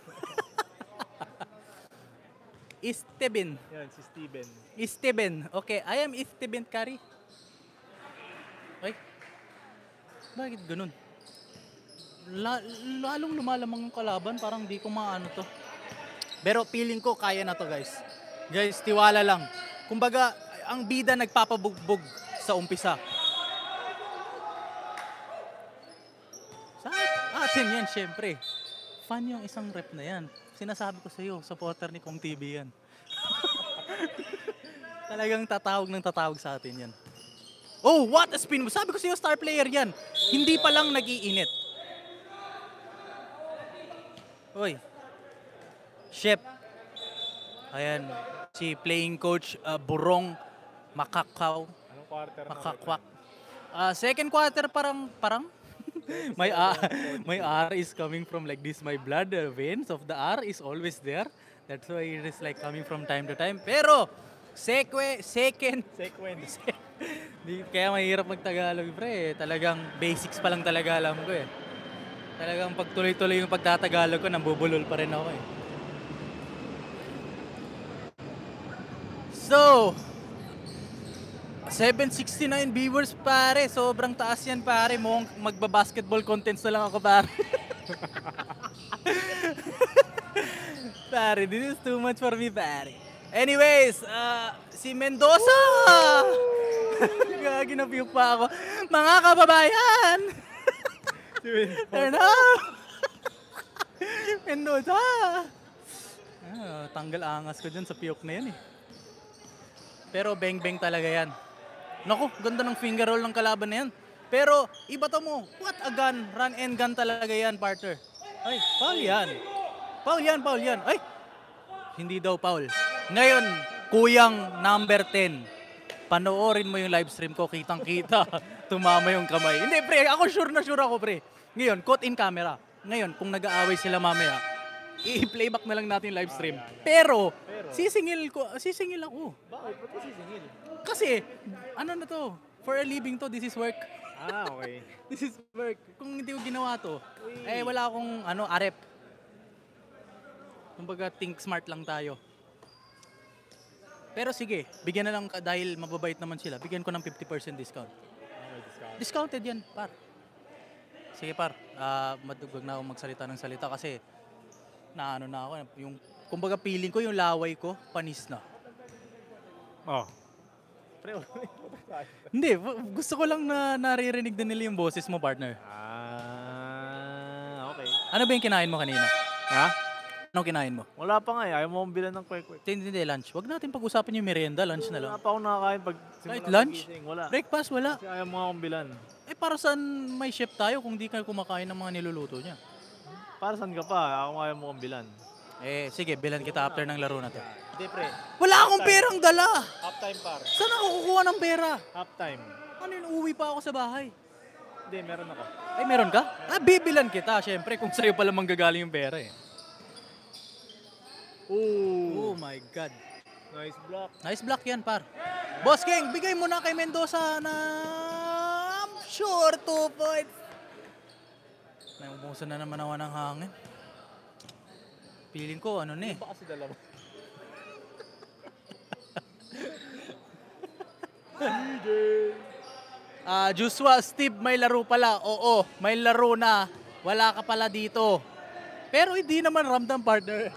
Steven. Yan, si Steven. Steven. Okay, I am Steven Curry. Ay, bakit ganun? lalong lumalamang yung kalaban. Parang di ko maano to. Pero feeling ko kaya na to, guys. Guys, tiwala lang. Kumbaga, ang bida nagpapabugbog sa umpisa. Sa atin yan, syempre. Fun yung isang rep na yan. Sinasabi ko sa iyo, supporter ni Kong TV yan. Talagang tatawag sa atin yan. Oh, what a spin! Sabi ko sa iyo, star player yan. Hindi pa lang nag-iinit. Uy. Shep. Ayan. Si playing coach Burong Makakaw. Anong quarter na? Makakwak. Second quarter parang my R is coming from like this. My blood veins of the R is always there. That's why it is like coming from time to time. Pero second Sequence. kaya mahirap magtagalog, pre. Talagang basics pa lang talaga alam ko eh. Talagang pag tuloy-tuloy yung pagtatagalog ko, nambubulol pa rin ako eh. So, 769 viewers pare, sobrang taas yan pare. Mukhang magbabasketball contents na lang ako pare. Pare, this is too much for me pare. Anyways, si Mendoza! Gagi na pa ako. Mga kababayan! Turn up! Mendoza! Tanggal angas ko dyan sa piyok na yan eh. Pero bang-bang talaga yan. Naku, ganda ng finger roll ng kalaban na yan. Pero iba to mo. What a gun. Run and gun talaga yan, partner. Ay, foul yan. Foul yan. Ay, hindi daw foul. Ngayon, kuyang number 10. Panoorin mo yung live stream ko, kitang-kita. Tumama yung kamay. Hindi, pre. Ako sure ako, pre. Ngayon, caught in camera. Ngayon, kung nag-aaway sila mamaya, i-playback na lang natin yung live stream. Pero, sisingil ako. Bakit? Ba't ka sisingil? Kasi, ano na to? For a living to, this is work. Okay. This is work. Kung hindi ko ginawa to, wala akong arep. Kumbaga, think smart lang tayo. Pero sige, bigyan na lang dahil mababait naman sila. Bigyan ko ng 50% discount. Discounted yan, par. Sige, par. Madugag na ako magsalita ng salita kasi na ako. Yung, kumbaga, feeling ko yung laway ko, panis na. Oh. Pre, Hindi, gusto ko lang na naririnig din nila yung boses mo, partner. Okay. Ano ba yung kinain mo kanina? Ha? Anong kinain mo? Wala pa nga eh. Ayaw mo akong bilan ng kwek-kwek. Hindi, lunch. Wag natin pag-usapan yung merienda, lunch na lang. Wala pa akong nakakain pag Kahit simula lunch? pagising. Wala. Breakfast, wala. Kasi ayaw mo akong bilan. Para saan may chef tayo kung di kayo kumakain ng mga niluluto niya? Para saan ka pa? Ako ayaw mo akong bilan. Sige, bilan kita after ng laro na to. Hindi, pre. Wala akong perang dala! Half-time, par. Saan ako kukuha ng pera? Half-time. Ano yun, uwi pa ako sa bahay. Hindi, meron ako. Ay, meron ka? Bibilan kita, syempre, kung sa'yo pala manggagaling yung pera eh. Ooh. Oh my God. Nice block. Nice block yan, par. Boss King, bigay mo na kay Mendoza na I'm sure 2 points. Naumusan na naman ako ng hangin. Feeling ko, ano na eh. Baka kasi dalawa. Joshua, Steve, may laro pala. Oo, may laro na. Wala ka pala dito. Pero hindi naman ramdam, partner.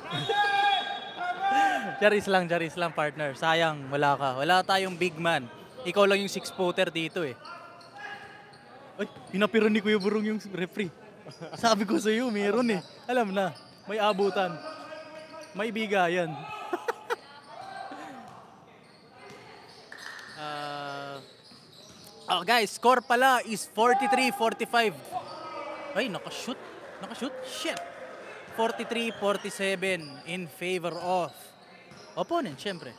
Charis lang, partner. Sayang, wala ka. Wala tayong big man. Ikaw lang yung 6-footer dito eh. Ay, pinapiran ni Kuya Burong yung referee. Sabi ko sa'yo, meron eh. Alam na, may abutan. May bigayan. Guys, score pala is 43-45. Ay, nakashoot. Shit. 43-47 in favor of opponent, syempre.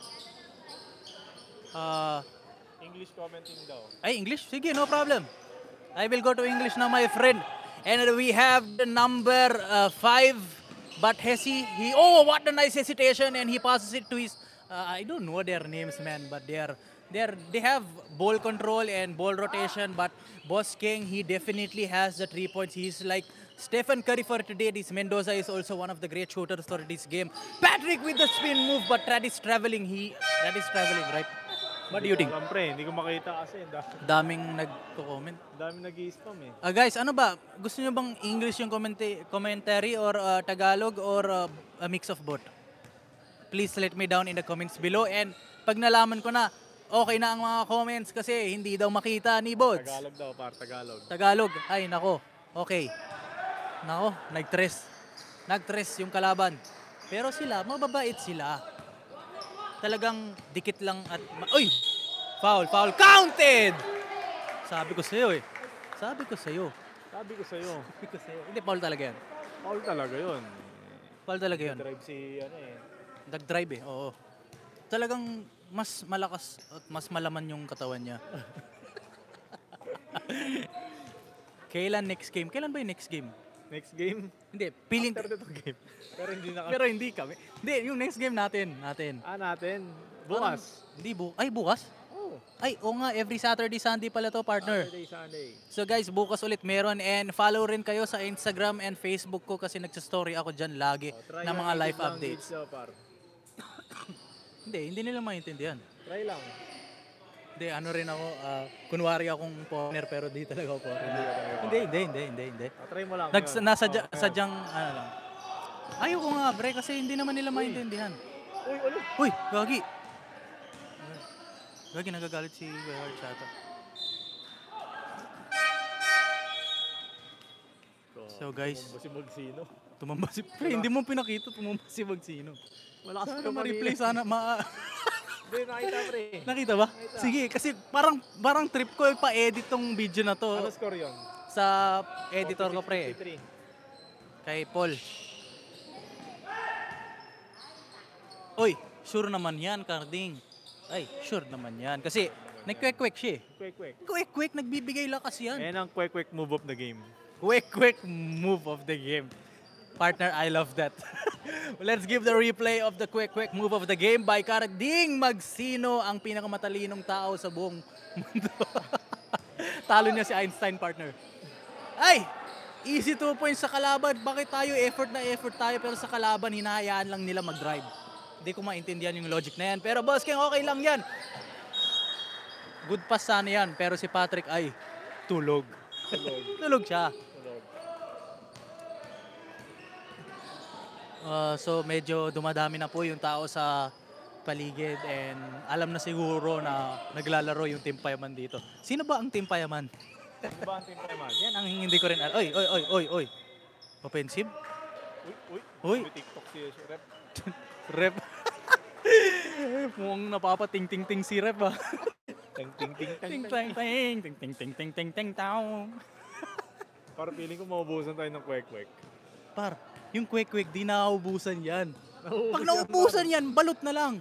English commenting daw. Ay, English? Sige, no problem. I will go to English now, my friend. And we have the number 5, but oh, what a nice hesitation, and he passes it to his, I don't know their names, man, but they have ball control and ball rotation, but Boss King, he definitely has the 3 points. He's like Stephen Curry for today. This Mendoza is also one of the great shooters for this game. Patrick with the spin move, but Trad is traveling, right? What do you think? Alam, pre, hindi ko makita kasi. Daming nagko-comment. Dami nag-i-spam eh. Guys, ano ba? Gusto nyo bang English yung commentary or Tagalog or a mix of both? Please let me down in the comments below. And pag nalaman ko na, okay na ang mga comments kasi hindi daw makita ni Bods. Tagalog daw, Tagalog. Tagalog. Ay, nako. Okay. Nako, nag-tres yung kalaban. Pero sila, mababait sila. Talagang dikit lang at... Uy! Foul! Counted! Sabi ko sa'yo eh. Sabi ko sa'yo. Hindi, foul talaga yan. Foul talaga yun. Foul talaga yun. Drive si ano eh. Nag-drive eh, oo. Talagang mas malakas at mas malaman yung katawan niya. Kailan next game? Kailan ba yung next game? Next game? Hindi, piling... After the game. Pero hindi na kami. Pero hindi kami. Hindi, yung next game natin. Natin. Bukas. Hindi, bukas? Oh. Ay, oo nga, every Saturday, Sunday pala to, partner. Sunday. So guys, bukas ulit meron and follow rin kayo sa Instagram and Facebook ko kasi nagsa-story ako dyan lagi ng mga live updates. Hindi nila maintindihan. Try lang. Hindi, ano rin ako, kunwari akong foreigner pero di talaga ako foreigner. Hindi. Try mo lang. Sadyang, ano lang. Ayoko nga, bre, kasi hindi naman nila maintindihan. Uy, gagi. Gagi, nagagalit si Wehard Chata. So guys, tumamba si pre, hindi mo pinakita, tumamba si Magsino. Malakas Sana ka ma-replay, sana Hindi, nakita pre. Nakita ba? Sige, kasi parang trip ko pa-edit tong video na to Ano score yun? sa editor ko pre. 53. Kay Paul. Uy, sure naman yan, Carding. Ay, sure naman yan. Kasi nag-quick siya eh. Quick, nagbibigay lakas yan. Yan ang quick move of the game. Quick move of the game. Partner, I love that. Let's give the replay of the quick move of the game by Carding Magsino, ang pinakamatalinong tao sa buong mundo. Talo niya si Einstein, partner. Ay! Easy 2 points sa kalaban. Bakit tayo effort tayo pero sa kalaban hinahayaan lang nila mag-drive. Hindi ko maintindihan yung logic na yan. Pero Boss King, okay lang yan. Good pass sana yan. Pero si Patrick ay tulog. Tulog siya. So medyo dumadami na po yung tao sa paligid and alam na siguro na naglalaro yung Team Payaman dito. Sino ba ang Team Payaman? Ano ba ang team naman? Yan ang hindi ko rin alam. Oy. Offensive? Uy. TikTok si Rep. Rep. Mukhang napapating-ting-ting si Rep ah. Ting-ting-ting-ting-ting-ting-ting-ting-ting-ting-ting. Para feeling ko maubusan tayo ng quick. Par, yung quick di naubusan yan. Pag naubusan yan, balot na lang.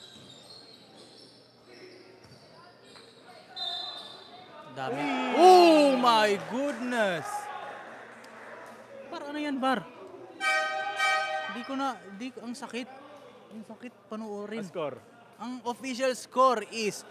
Dami. Oh my goodness! Par, ano yan, Bar? Ang sakit. Ang sakit panoorin. Score. Ang official score is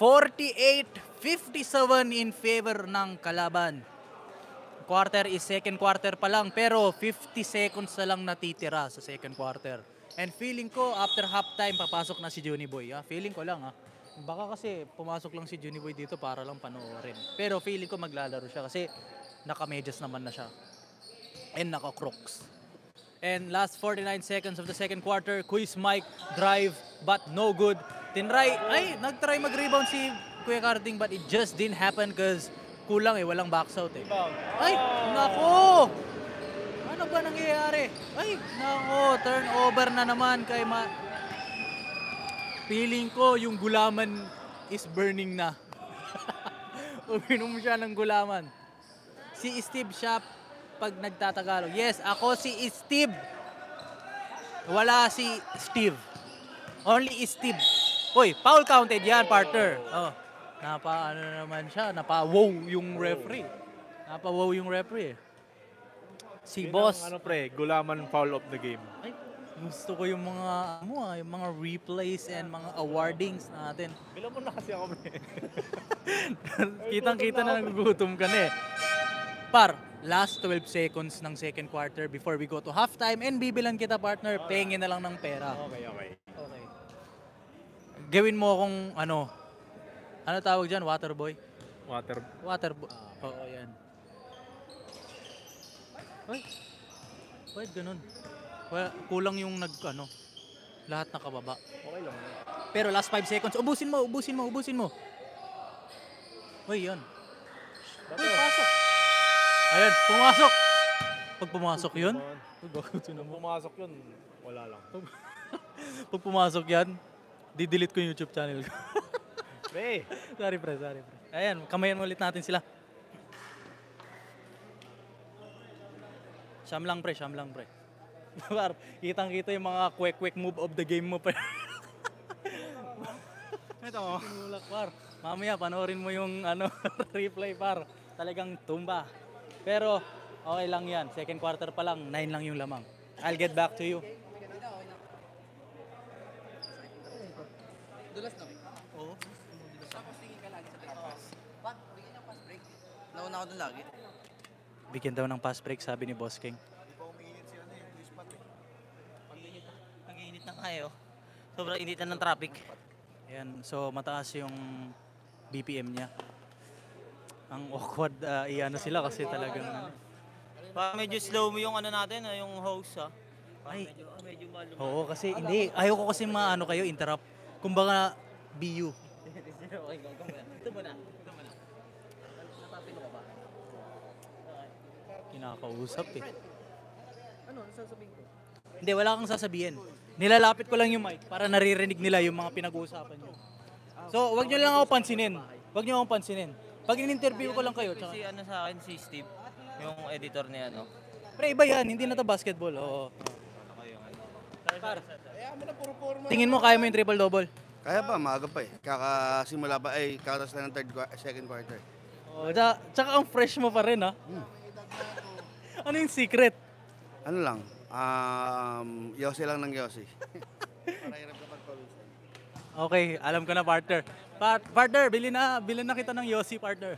48-57 in favor ng kalaban. Second quarter pa lang, pero 50 seconds na lang natitira sa second quarter. And feeling ko, after halftime, papasok na si Juni Boy. Feeling ko lang, Baka kasi pumasok lang si Juni Boy dito para lang panoorin. Pero feeling ko maglalaro siya kasi naka-medyas naman na siya. And naka-crooks. And last 49 seconds of the second quarter, Quiz Mike, drive, but no good. Nag-try mag-rebound si Kuya Carding, but it just didn't happen because kulang walang box out Ay, nako! Ano ba nangyayari? Ay, nako, turnover na naman kay Feeling ko yung gulaman is burning na. Uminom siya ng gulaman. Si Steve siya pag nagtatagalog. Yes, ako si Steve. Wala si Steve. Only Steve. Uy, foul counted yan, partner. Napa-wow yung referee. Si Boss. Gulaman foul of the game. Ay, gusto ko yung mga replays and mga awardings natin. Bilang mo na kasi ako, pre. Kitang-kita na nagugutom ka na Par, last 12 seconds ng second quarter before we go to halftime and bibilang kita, partner, pengin na lang ng pera. Okay. Gawin mo akong Ano tawag dyan? Waterboy? Water. Waterboy. Oo, yan. Ay, bakit ganun? Kulang yung lahat nakababa. Okay lang. Pero last 5 seconds, ubusin mo. Uy, yan. Uy, pasok. Ayan, pumasok. Pag pumasok yun, Kung pumasok yun, wala lang. pag pumasok yan, di-delete ko yung YouTube channel ko. Pre! sorry pre. Ayan, kamayan ulit natin sila. Siyam lang pre. Par, kitang-kita yung mga quick move of the game mo pre. Ito mo. Tinulak par. Mamaya panoorin mo yung replay par. Talagang tumba. Pero okay lang yan. Second quarter pa lang, 9 lang yung lamang. I'll get back to you. Dulas na. Oo. Tapos tingin ka lagi sa taas. Ba't? Bigyan niya pass break. Nauna ako dun lagi. Bigyan daw ng pass break, sabi ni Boss King. Ang init na kayo. Sobrang init na ng traffic. Ayan, so mataas yung BPM niya. Ang awkward, sila kasi talagang Parang medyo slow mo yung natin, yung host ha. Ay. Medyo malo. Oo, kasi hindi. Ayoko kasi kayo, interrupt. Kumbaga, BU. Okay, ito muna. Natapilo ka ba? Kinakausap eh. Ano sasabihin ko? Hindi, wala kang sasabihin. Nilalapit ko lang yung mic para naririnig nila yung mga pinag-uusapan nyo. So, wag nyo lang ako pansinin. Pag in-interview ko lang kayo. Tsaka, Si sa akin, si Steve, yung editor niya, pre, iba yan. Hindi na to basketball. Oo. Tingin mo kaya mo yung triple-double? Kaya pa, maaga pa eh. Kakasimula pa, kakatas lang ng second quarter. Oo. Tsaka ang fresh mo pa rin ha. Ano yung secret? Ano lang, Yossi lang ng Yossi. Para hirap na pagpawisan. Okay, alam ko na partner. Partner, bilhin na kita ng Yossi partner.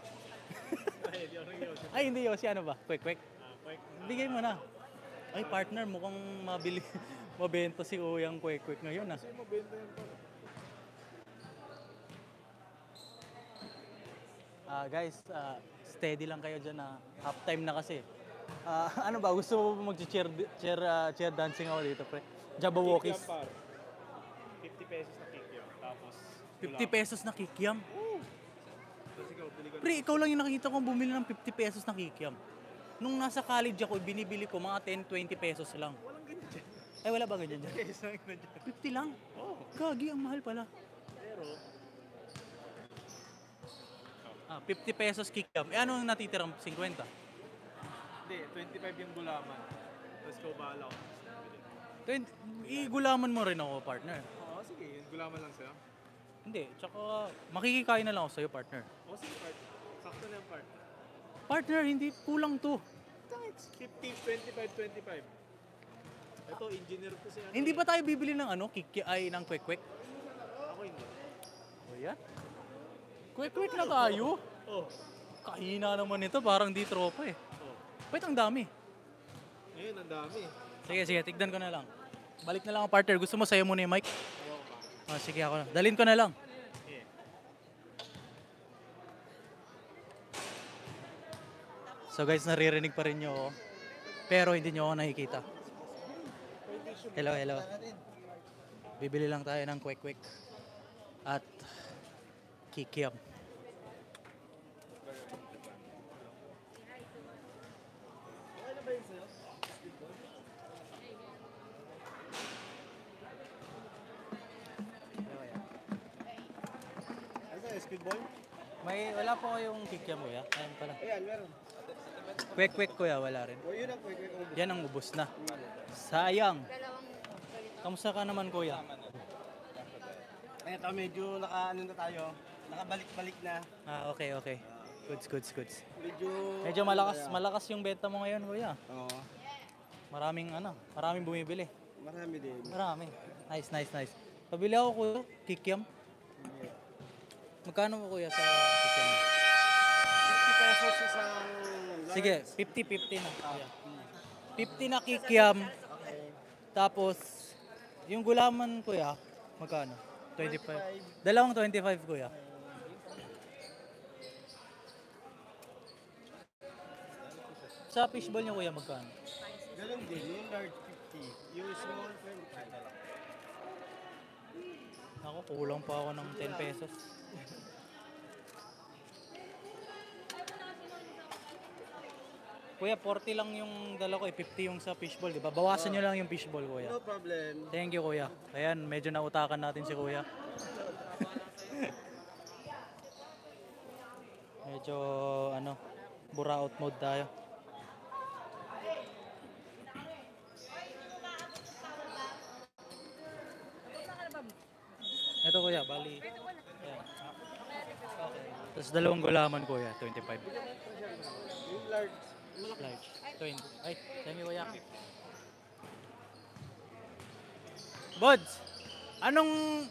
Ay, hindi Yossi, ano ba? Quick. Bigay mo na. Ay, partner, mukhang mabenta si Uyang quick ngayon ah. Guys, steady lang kayo dyan na halftime na kasi. Ano ba, gusto mo mag-chair dancing ako dito, pre? Jabberwockies. 50 pesos na kick yun. Tapos, 50 pesos na kikiam? Pre, ikaw lang yung nakikita kong bumili ng 50 pesos na kikiam. Nung nasa college ako, binibili ko mga 10-20 pesos lang. walang ganyan dyan. Ay, wala ba ganyan dyan? Pesos lang na dyan. 50 lang? Oo. Gagi, ang mahal pala. Pero, 50 pesos kikiam. Eh, ano ang natitirang 50? hindi, 25 yung gulaman. Tapos ikaw bahala ko. 20, igulaman mo rin ako, partner. Oo, sige, yung gulaman lang sa'yo. Hindi, tsaka makikikain na lang ako sa'yo, partner. Oo, sige, part. Sakto na yung part. Partner, hindi kulang to. 50, 25, 25. Ito, engineer ko siya. Hindi ba tayo bibili ng ng quick? Ako hindi. O yan? Quick na tayo? Oh. Kahina naman ito, parang di tropa eh. Oh. Wait, ang dami. Ngayon, ang dami. Sige, tignan ko na lang. Balik na lang ako, partner. Gusto mo sa'yo muna yung mic? Ayaw ko pa. Sige, ako na. Dalhin ko na lang. Sige. So guys, naririnig pa rin nyo ako. Pero hindi nyo ako nakikita. Hello. Bibili lang tayo ng quick. At kikiam. Wala po kayong kikiam kuya. Ayan pala. Ayan, meron. Quick kuya, wala rin. O, yun ang quick. Yan ang ubos na. Sayang. Kamusta ka naman kuya? Eto, medyo na tayo. Nakabalik-balik na. Okay. Goods. Medyo Malakas yung benta mo ngayon kuya. Oo. Maraming bumibili. Marami din. Marami. Nice. Pabili ako kuya, kikiam. Magkano mo kuya sa kikiam? 50 pesos isang... Sige, 50-50 na. Kuya. 50 na kikiam. Tapos, yung gulaman kuya, magkano? 25. Dalawang 25 kuya. Sa fishball niyo, kuya, magkano? Ganun din, yung large 50. Yung small 25 na lang. Ako, kulang pa ako ng 10 pesos. Kuya, 40 lang yung dala ko, 50 yung sa fishball, di ba? Bawasan nyo lang yung fishball, kuya. No problem. Thank you, kuya. Ayan, medyo nautakan natin si kuya. Medyo, buraot mode tayo. Ito, kuya, bali. Ayan. Okay. Tapos dalawang gulaman, kuya, 25. Yung large. Large. 20. Ay, thank you, kuya. Bods, anong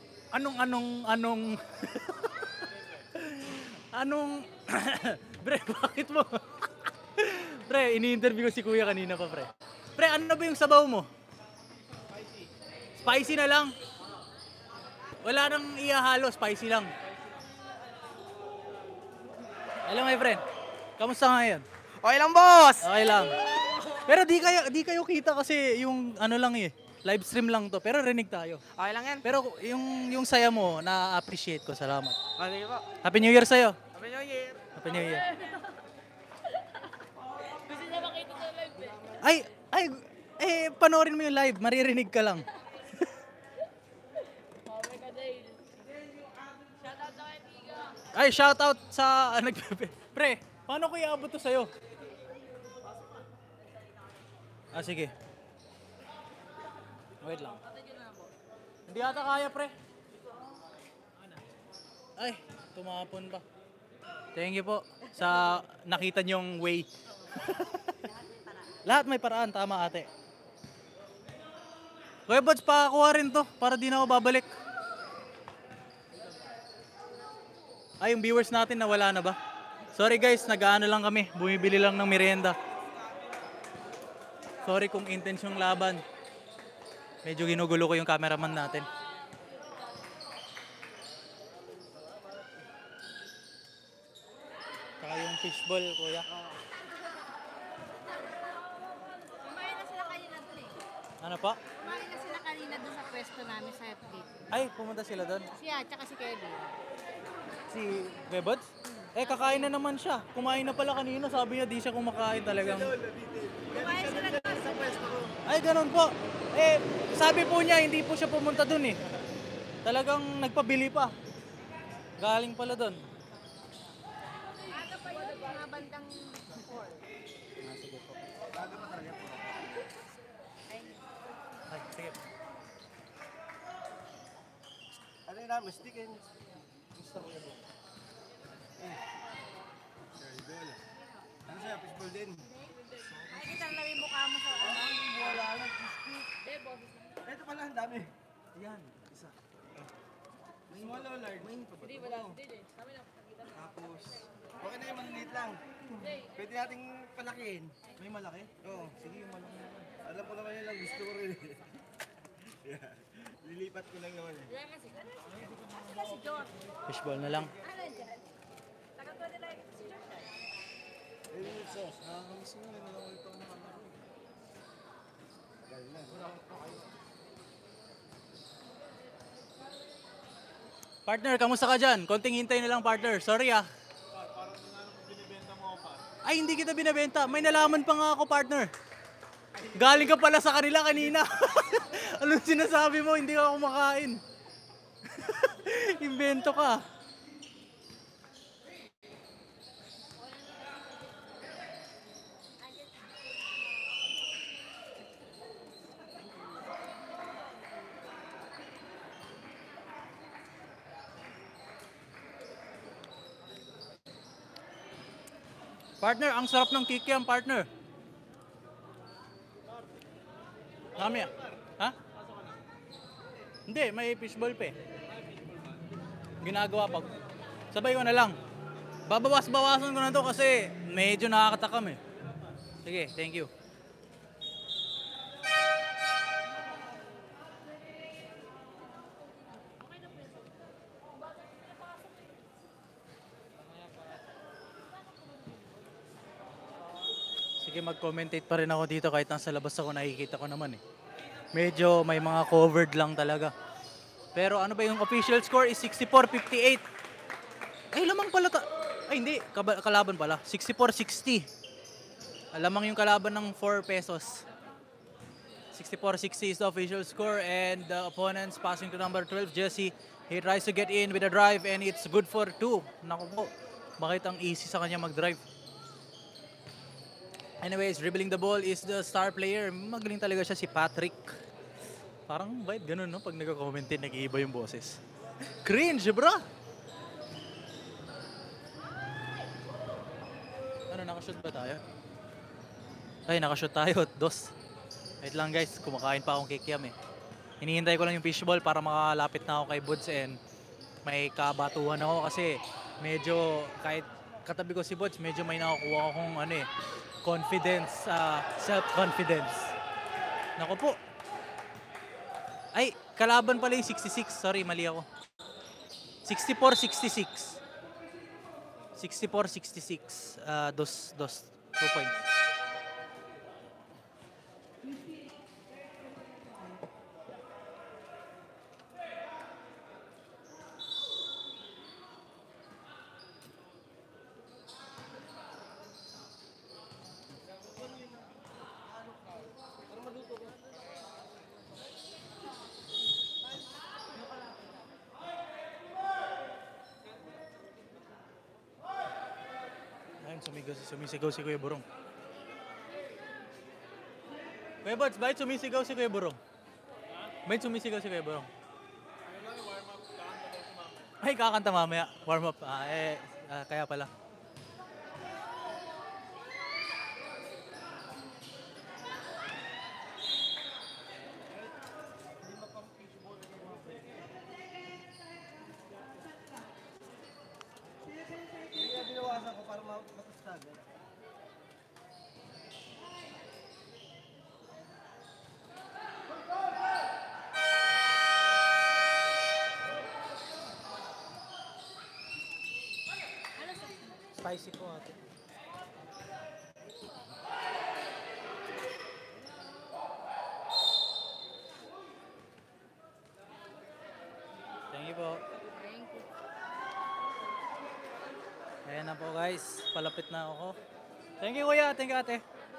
Bre, bakit mo? Pre, ini-interview ko si kuya kanina pa, pre. Pre, ano ba yung sabaw mo? Spicy. Spicy na lang? Wala nang ihahalo, spicy lang. Hello, my friend. Kamusta ngayon? Okay lang, boss! Okay lang. Pero di kayo kita kasi yung lang live stream lang to. Pero rinig tayo. Okay lang yan. Pero yung saya mo, na-appreciate ko. Salamat. Okay po. Happy New Year sa'yo. Happy New Year! Happy New Year. Gusto niya makita sa live Panoorin mo yung live. Maririnig ka lang. Okay ka, Dale. Shoutout sa kaibiga. Ay, shoutout sa Pre, paano ko iabot to sa'yo? Sige. Wait lang. Hindi ata kaya, pre. Ay, tumapon pa. Thank you po sa nakita niyong way. Lahat may paraan, tama ate. Kuya Bods, pakakuha rin to para di na ako babalik. Ay, yung viewers natin nawala na ba? Sorry guys, nag-aano lang kami. Bumibili lang ng merienda. Sorry kung intense yung laban. Medyo ginugulo ko yung cameraman natin. Saka yung fishball, kuya. Kumain na sila kanina dun eh. Ano pa? Kumain na sila kanina dun sa pwesto namin sa update. Ay, pumunta sila doon. Siya, tsaka si Kevin. Si Bebods? Kakain na naman siya. Kumain na pala kanina. Sabi niya di siya kumakain talagang. Kumain sila dun sa pwesto. Ay, ganun po. Sabi po niya, hindi po siya pumunta doon eh. Talagang nagpabili pa. Galing pala doon. Aga pa yun, mga bandang 4. Sige po. Ay, sige. Ano yung namin? Stick and... Gusto ko yun. Ano sa'yo? Fishball din. Ay, kita lang yung mukha mo sa ano. Wala lang. Ito pala, ang dami. Ayan, isa. Small o large? Hindi, wala. Hindi, kami lang pakita. Tapos, okay na yung maliliit lang. Pwede nating palakihin. May malaki? Oo, sige yung malaki naman. Alam ko naman yun lang, gusto ko rin. Yeah. Lilipat ko lang naman eh. Wala kasi. Sila si John. Fishball na lang. Ano dyan? Tagal ko nila si John. Ayun yung sauce, nakakamiss nga rin ako ito mga ano. Dahil na. Partner, kamusta ka dyan? Konting hintay na lang, partner. Sorry ah. Ay, hindi kita binibenta. May nalaman pa nga ako, partner. Galing ka pala sa kanila kanina. Anong sinasabi mo? Hindi ka kumakain. Invento ka. Partner, ang sarap ng kikiam, partner. Kami ah. Ha? Hindi, may fishball pa eh. Ginagawa pag sabay ko na lang. Babawas-bawasan ko na to kasi medyo nakakatakam eh. Sige, thank you. Sige, mag-commentate pa rin ako dito kahit nasa labas ako, nakikita ko naman eh. Medyo may mga covered lang talaga. Pero ano ba yung official score is 64-58. Ay, lamang pala ay, hindi. Kalaban pala. 64-60. Lamang yung kalaban ng 4 pesos. 64-60 is the official score and the opponent's passing to number 12, Jesse. He tries to get in with a drive and it's good for 2. Naku po, bakit ang easy sa kanya mag-drive? Anyways, dribbling the ball is the star player. Magaling talaga siya, si Patrick. Parang vibe ganun, no? Pag nag-commentate, nag-iiba yung boses. Cringe, bro! Ano, nakashoot ba tayo? Ay, nakashoot tayo. 2. Wait lang guys, kumakain pa akong kikiam eh. Hinihintay ko lang yung fishball para makalapit na ako kay Buds and may kabatuhan ako kasi medyo kahit katabi ko si Buds, medyo may nakukuha akong ano eh, confidence, self-confidence. Naku po. Ay, kalaban pala yung 66. Sorry, mali ako. 64-66. 64-66. 2 points. Sumisigaw si Kuya Burong. Kuya Buds, bakit sumisigaw si Kuya Burong? Bakit sumisigaw si Kuya Burong? Ay, kakanta mamaya. Warm up. Kaya pala. Binawasan ko para matustag. Spicy po ate. Thank you po. Thank you. Ayan na po guys, palapit na ako. Thank you kuya, thank you ate.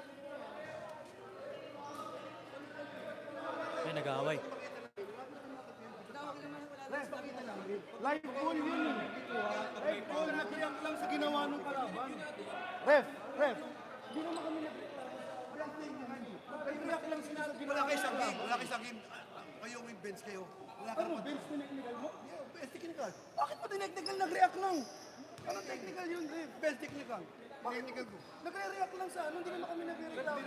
Ay, nag-aaway. Live goal yun eh. Live goal, nag-react lang sa ginawa ng kalaban. Ref. Hindi naman kami nag-react lang sila sa ginawa ng kalaban. Wala kayo sagin. Kayo may bench kayo. Ano, bench technical mo? Yeah, bench technical. Bakit pa technical nag-react lang? Ano technical yun, Ref? Bench technical. Technical ko. Nagre-react lang sa ano, hindi naman kami nagre-reklamo.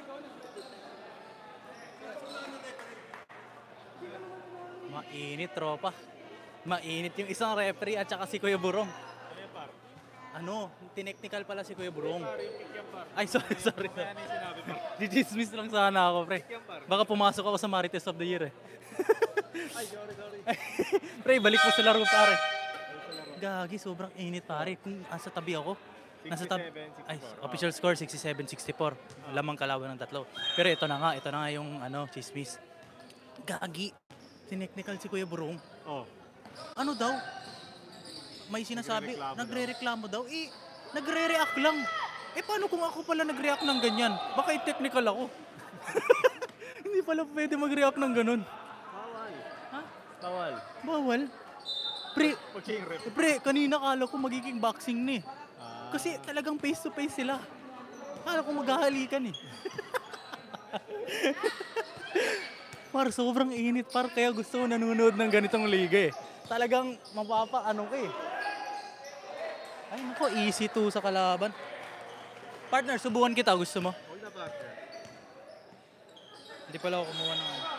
Mainit tropa. Mainit yung isang referee at saka si Kuya Burong. Ano, tineknikal pala si Kuya Burong. Ay, sorry. Di-dismiss lang sana ako, pre. Baka pumasok ako sa Marites of the Year eh. Ay, sorry. Pre, balik mo sa laro, pare. Gagi, sobrang init, pare. Kung asa tabi ako. Nasa ay, official score 67-64. Lamang kalaban ng 3. Pero ito na nga yung chismis. Gagi. Tineknikal si Kuya Burong. Oh. Ano daw? May sinasabi, nagre-reklamo daw. Nagre-react lang. Paano kung ako pala nag-react ng ganyan? Baka i-technical ako. Hindi pala pwede mag-react ng ganun. Bawal. Ha? Bawal. Pre, kanina kala ko magiging boxing ni. Kasi talagang face to face sila. Kala ko maghahalikan eh. Par, sobrang init par, kaya gusto ko nanonood ng ganitong liga eh. Talagang mapapaano ka eh. Ay nako, easy to sa kalaban. Partner, subukan kita, gusto mo? Huwag na partner. Hindi pala ako kumuha ng ano.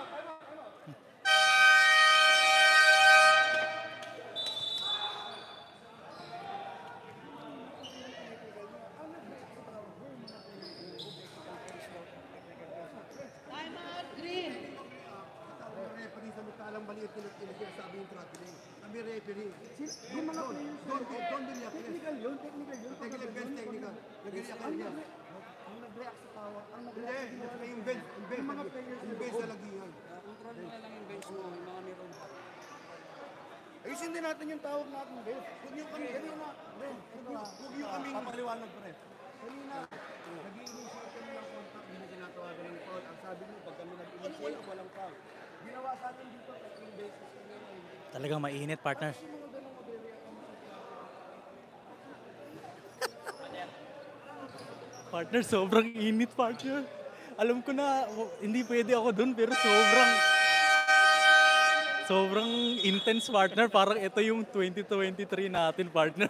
Maliit na sabi yung traveling. Sabi referee. Yung mga doon din yan. Technical yun. Technical. Nag-react niya. nag-react sa tawa. Ang nag-react yung bench, yung mga players, yung bench na lagihan. Control mo na lang yung bench mo, yung mga meron pa. Ayusin din natin yung tawag natin, bench. Huwag niyo kami, kanina, bench, huwag niyo kaming papaliwanag pa rin. Kanina, nag-i-initiate kami ng contact, hindi na tinatawagan ng foul. Ang sabi niyo, pag kami nag-initiate, walang foul. Ginawa sa atin dito, 3 beses kami ngayon. Talagang mainit, partner. Partner, sobrang init, partner. Alam ko na, hindi pwede ako dun, pero sobrang intense, partner. Parang ito yung 2023 natin, partner.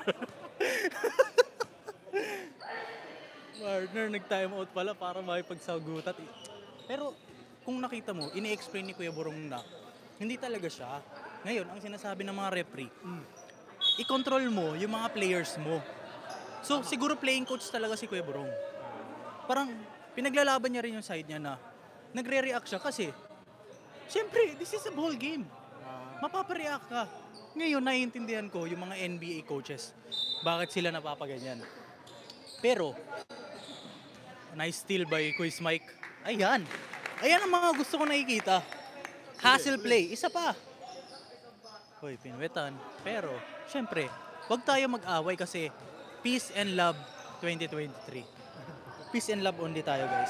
Partner, nag-time out pala para makipagsagutat. Pero kung nakita mo, ini-explain ni Kuya Borong na hindi talaga siya. Ngayon, ang sinasabi ng mga referee, i-control mo yung mga players mo. So, siguro playing coach talaga si Kuya Borong. Parang pinaglalaban niya rin yung side niya na nagre-react siya kasi siyempre, this is a ball game. Mapapareact ka. Ngayon, naiintindihan ko yung mga NBA coaches. Bakit sila napapaganyan. Pero, nice steal by Quiz Mike. Ayan. Ayan ang mga gusto ko nakikita. Hustle play. Isa pa. Hoy, pinwetan. Pero, syempre, wag tayo mag-away kasi peace and love 2023. Peace and love only tayo, guys.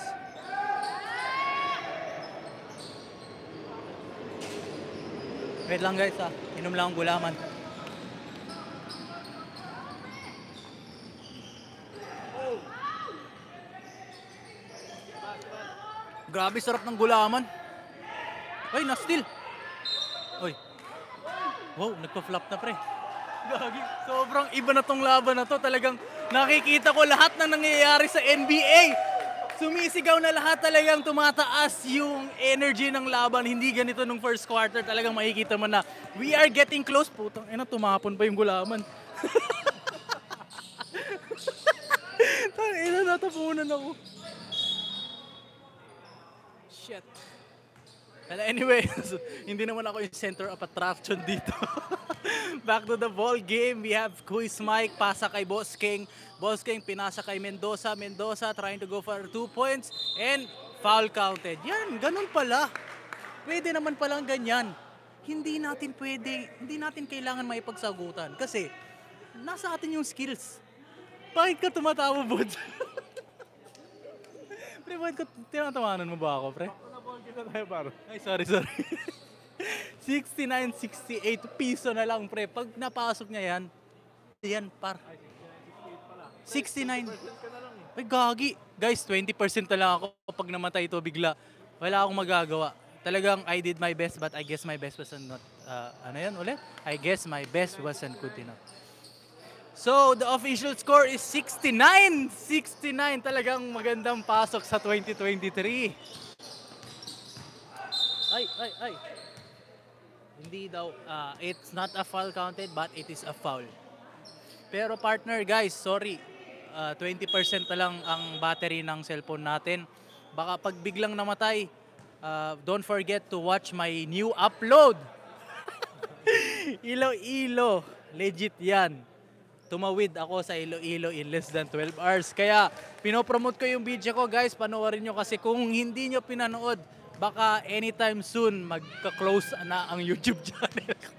Wait lang, guys, ha. Inom lang ang gulaman. Grabe, sarap ng gulaman. Ay, na-steal. Oy. Wow, nagpa-flop na, pre. Gagi, sobrang iba na tong laban na to. Talagang nakikita ko lahat ng nangyayari sa NBA. Sumisigaw na lahat, talagang tumataas yung energy ng laban. Hindi ganito nung first quarter. Talagang makikita mo na we are getting close. Putang ina, tumapon pa yung gulaman. Tangina, natapunan ako. Shit. Well, anyway, so, hindi naman ako yung center of attraction dito. Back to the ball game. We have Quiz Mike, pasa kay Boss King. Boss King, pinasa kay Mendoza. Mendoza trying to go for 2 points and foul counted. Yan, ganun pala. Pwede naman palang ganyan. Hindi natin kailangan maipagsagutan. Kasi, nasa atin yung skills. Bakit ka tumatawa, Bod? Pre, bakit ka tinatawanan mo ba ako, pre? Ay, sorry. 69-68 piso na lang, pre. Pag napasok niya yan par. 69. Ay, gagi. Guys, 20% na lang ako pag namatay ito bigla. Wala akong magagawa. Talagang I did my best but I guess my best wasn't not, ano yan ulit? I guess my best wasn't good enough. So, the official score is 69! 69! Talagang magandang pasok sa 2023. Ay. Hindi daw, it's not a foul counted but it is a foul. Pero partner, guys, sorry. 20% na lang ang battery ng cellphone natin. Baka pag biglang namatay, don't forget to watch my new upload. Iloilo. Legit yan. Tumawid ako sa Iloilo in less than 12 hours. Kaya pinopromote ko yung video ko, guys. Panoorin nyo kasi kung hindi nyo pinanood, baka anytime soon magka-close na ang YouTube channel ko.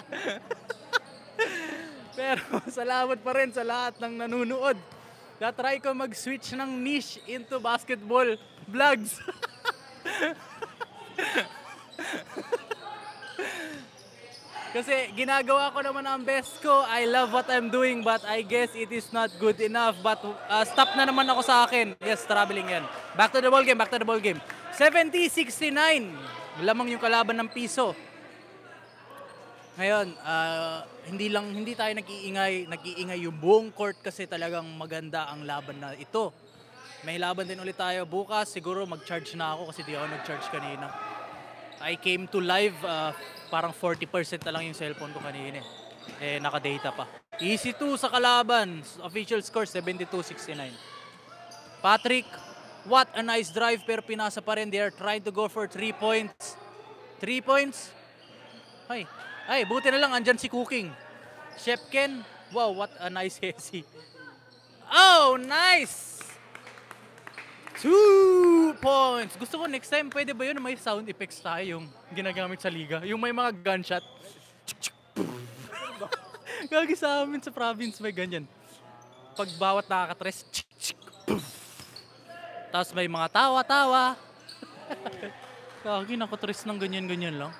Pero salamat pa rin sa lahat ng nanonood. Na-try ko mag-switch ng niche into basketball vlogs. Kasi ginagawa ko naman ang best ko. I love what I'm doing but I guess it is not good enough. But stop na naman ako sa akin. Yes, traveling yan. Back to the ball game. 70-69. Lamang yung kalaban ng piso. Ngayon, hindi tayo nag-iingay yung buong court kasi talagang maganda ang laban na ito. May laban din ulit tayo bukas. Siguro mag-charge na ako kasi di ako nag-charge kanina. I came to live, parang 40% na lang yung cellphone ko kanina. Naka-data pa. Easy 2 sa kalaban. Official score 72-69. Patrick, what a nice drive pero pinasa pa rin. They are trying to go for 3 points. 3 points? Ay, buti na lang andyan si Cooking. Shepken, wow, what a nice hesi. Oh, nice! 2 points. Gusto ko next time, pwede ba yun na may sound effects tayo yung ginagamit sa liga? Yung may mga gunshot. Gagi sa amin sa province may ganyan. Pag bawat nakakatres, tapos may mga tawa-tawa. Gagi, nakatres ng ganyan-ganyan lang.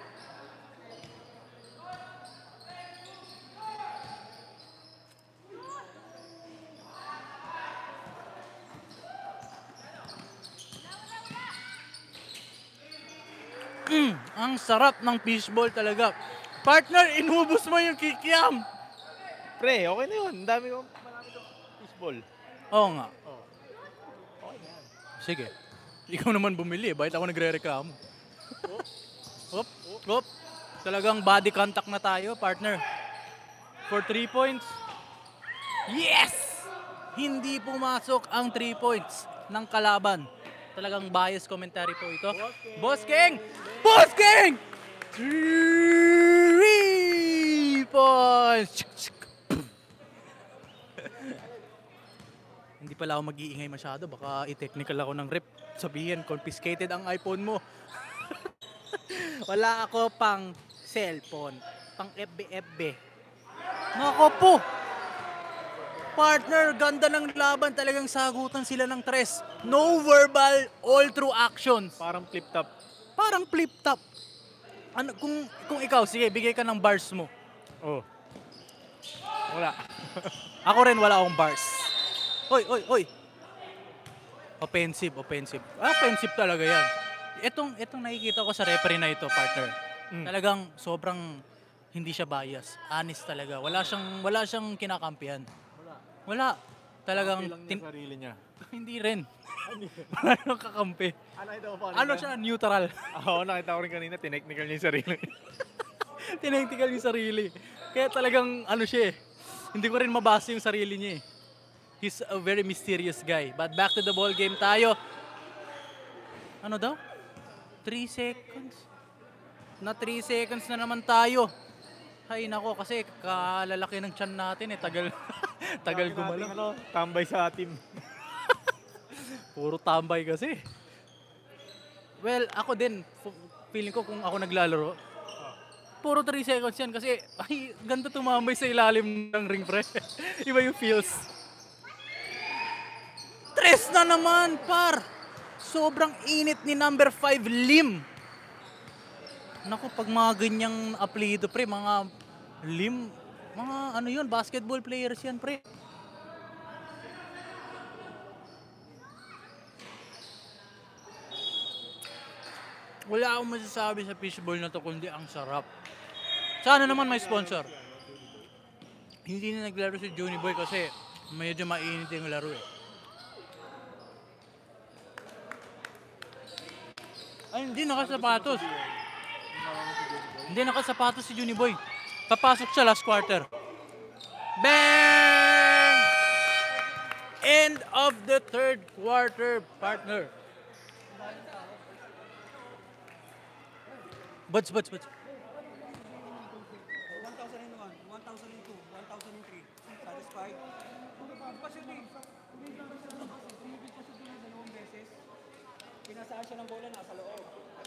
Ang sarap ng fishball talaga. Partner, inubos mo yung kikiam. Pre, okay na yun. Ang dami ko, marami ko fishball. Oo nga. Sige. Ikaw naman bumili, bakit ako nagre-reklamo? Hop, hop. Talagang body contact na tayo, partner. For 3 points. Yes! Hindi pumasok ang 3 points ng kalaban. Talagang bias commentary po ito. Boss King! Boss King! 3 points! Hindi pala ako mag-iingay masyado. Baka i-technical ako ng rep. Sabihin, confiscated ang iPhone mo. Wala ako pang cellphone. Pang FB. Nako po! Partner, ganda ng laban. Talagang sagutan sila ng tres. No verbal, all through actions. Parang flip-top. Parang flip-top. Ano, kung ikaw, sige, bigay ka ng bars mo. Oh. Wala. Ako rin, wala akong bars. Hoy. Offensive. Offensive talaga yan. Itong nakikita ko sa referee na ito, partner. Talagang sobrang hindi siya bias. Honest talaga. Wala siyang kinakampihan. Wala. Talagang Lang niya sarili niya. hindi rin. Wala nang kakampi. Ano siya? Neutral. Oo, nakita ko rin kanina, tinechnical niya yung sarili. Tinektikal yung sarili. Kaya talagang ano siya eh. Hindi ko rin mabasa yung sarili niya eh. He's a very mysterious guy. But back to the ball game tayo. Ano daw? 3 seconds. Na 3 seconds na naman tayo. Hay nako, kasi kalalaki ng tiyan natin eh. Tagal gumalaw. Ano, tambay sa team. Puro tambay kasi. Well, ako din, feeling ko kung ako naglalaro, puro 3 seconds yan kasi ay, ganda tumambay sa ilalim ng ring pre. Iba yung feels. 3 na naman, par! Sobrang init ni number 5, Lim. Naku, pag mga ganyang apelido, pre, mga Lim, mga ano yun, basketball players yan, pre. Wala akong masasabi sa fishball na to kundi ang sarap. Sana naman may sponsor. Hindi na naglaro si Juni Boy kasi medyo mainit yung laro eh. Ay, hindi nakasapatos. Hindi nakasapatos si Juni Boy. Papasok siya last quarter. Bang! End of the third quarter, partner. Buds. 1,001, 1,002, 1,003. Satisfied? Dalawang beses. Pinasaan siya ng bola, nasa loob.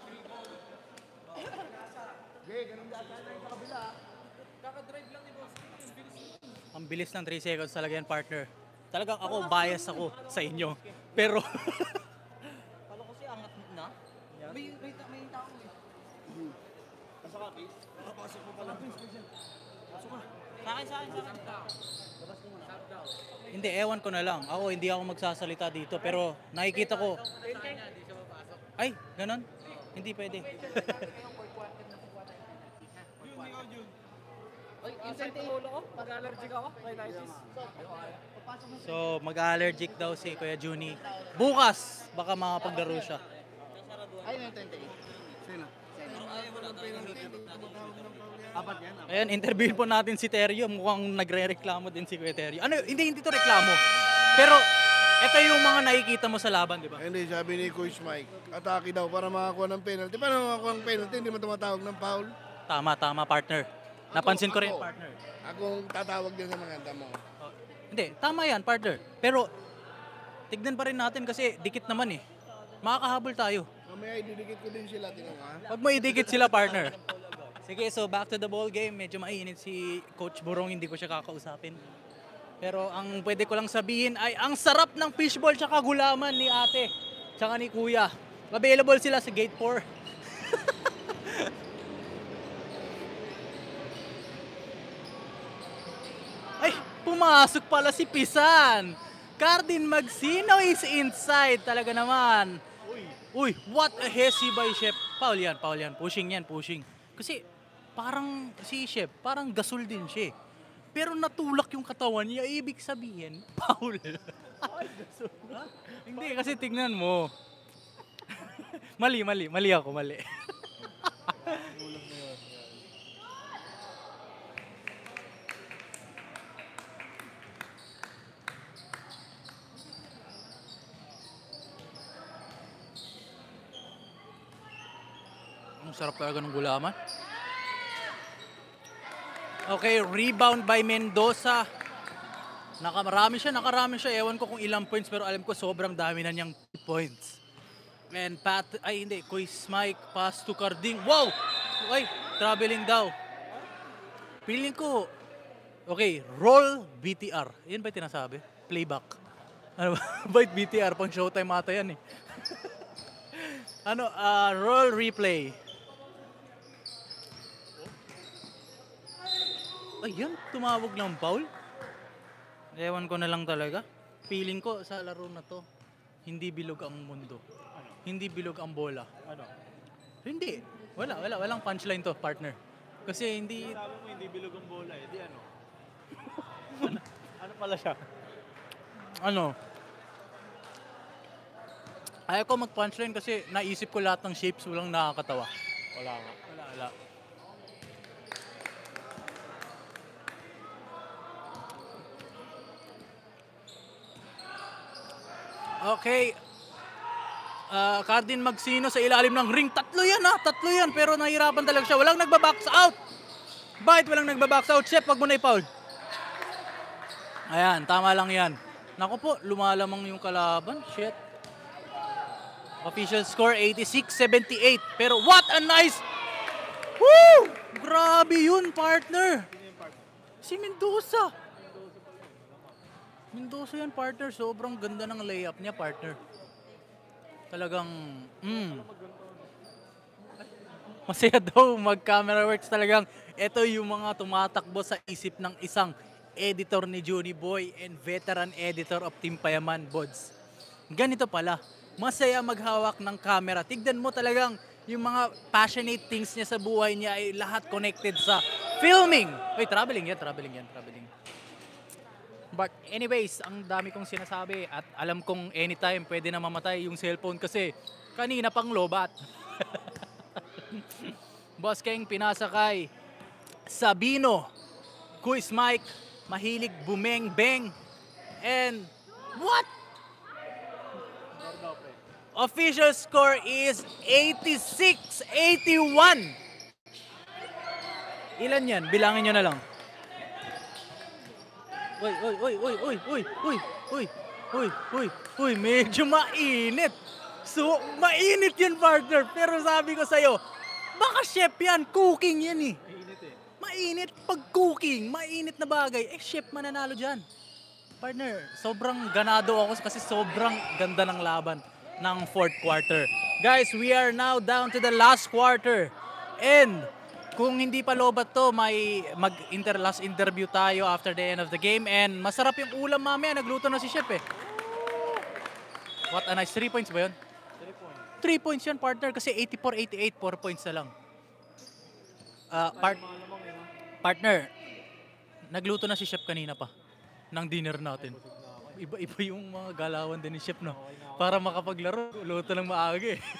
Kakadrive lang ni Boss. Ang bilis ng 3 seconds talaga yan, partner. Talagang ako, bias ako sa inyo. Pero, Kala ko si angat na. May tao eh. Sa akin. hindi, ewan ko na lang. Ako, hindi ako magsasalita dito. Pero, nakikita ko. Ay, ganon? Hindi pwede. Inside yung ulo ko, mag-allergic ako. So, mag-allergic daw si Kuya Juni. Bukas, baka makapaglaro siya. Ayan, interviewin po natin si Terrio. Mukhang nagre-reklamo din si Kuya Terrio. Ano, hindi to reklamo. Pero, ito yung mga nakikita mo sa laban, di ba? Hindi, sabi ni Coach Mike, atake daw para makakuha ng penalty. Paano makakuha ng penalty? Hindi mo tumatawag ng foul. Tama, partner. Napansin ko rin, Ako. partner. Akong tatawag din sa mga tamo. Hindi, tama yan, partner. Pero, tignan pa rin natin kasi dikit naman eh. Makakahabol tayo. Mamaya ididikit ko din sila, tingnan mo ha. Huwag mo idikit sila, partner. Sige, so back to the ball game. Medyo mainit si Coach Burong, hindi ko siya kakausapin. Pero ang pwede ko lang sabihin ay ang sarap ng fishball tsaka gulaman ni ate tsaka ni kuya. Available sila sa Gate 4. Ay, pumasok pala si Pisan. Cardin Magsino is inside. Talaga naman. Uy, what a hesi by Shep. Foul yan. Pushing yan, pushing. Kasi parang si Shep, parang gasol din siya. Pero natulak yung katawan niya, ibig sabihin, foul. Ha? Hindi, kasi tignan mo. Mali ako. Ang sarap talaga ng gulaman. Okay, rebound by Mendoza. Nakarami siya. Ewan ko kung ilang points pero alam ko sobrang dami na niyang points. And Quiz Mike, pass to Carding. Wow! Okay, traveling daw. Feeling ko, okay, roll BTR. Yan ba yung tinasabi? Playback. Ano ba? Bait BTR, pang showtime ata yan eh. Roll replay. Ayun, tumawag ng foul. Ewan ko na lang talaga. Feeling ko sa laro na to, hindi bilog ang mundo. Hindi bilog ang bola. Hindi. Walang punchline to, partner. Kasi hindi... Sabi mo hindi bilog ang bola eh. Di ano? Ano pala siya? Ayaw ko mag-punchline kasi naisip ko lahat ng shapes, walang nakakatawa. Wala nga. Wala. Okay. Cardin Magsino sa ilalim ng ring. Tatlo yan. Pero nahirapan talaga siya. Walang nagbabox out. Bakit walang nagbabox out? Chef, wag mo na i-foul. Ayan, tama lang yan. Naku po, lumalamang yung kalaban. Shit. Official score 86-78. Pero what a nice... Woo! Grabe yun, partner. Si Mendoza. Mendoza yan, partner. Sobrang ganda ng layup niya, partner. Talagang, masaya daw mag-camera works talagang. Ito yung mga tumatakbo sa isip ng isang editor ni Johnny Boy and veteran editor of Team Payaman, Bods. Ganito pala, masaya maghawak ng camera. Tignan mo talagang yung mga passionate things niya sa buhay niya ay lahat connected sa filming. Wait, traveling yan. But anyways, ang dami kong sinasabi at alam kong anytime pwede na mamatay yung cellphone kasi kanina pang lobat. Boss King pinasakay. Sabino, Quiz Mike, mahilig bumeng-beng. And what? Official score is 86-81. Ilan yan? Bilangin nyo na lang. Uy, medyo mainit. So, mainit yan, partner. Pero sabi ko sa'yo, baka chef yan, cooking yan eh. Mainit pag cooking, mainit na bagay. Chef mananalo dyan. Partner, sobrang ganado ako kasi sobrang ganda ng laban ng fourth quarter. Guys, we are now down to the last quarter. And kung hindi pa lobat to, may last interview tayo after the end of the game. And masarap yung ulam mamaya. Nagluto na si Chef eh. What a nice 3 points ba yun? 3 points yun, partner. Kasi 84-88, 4 points na lang. Partner, nagluto na si Chef kanina pa ng dinner natin. Iba-iba yung mga galawan din ni Chef, no? Para makapaglaro, luto ng maaga eh.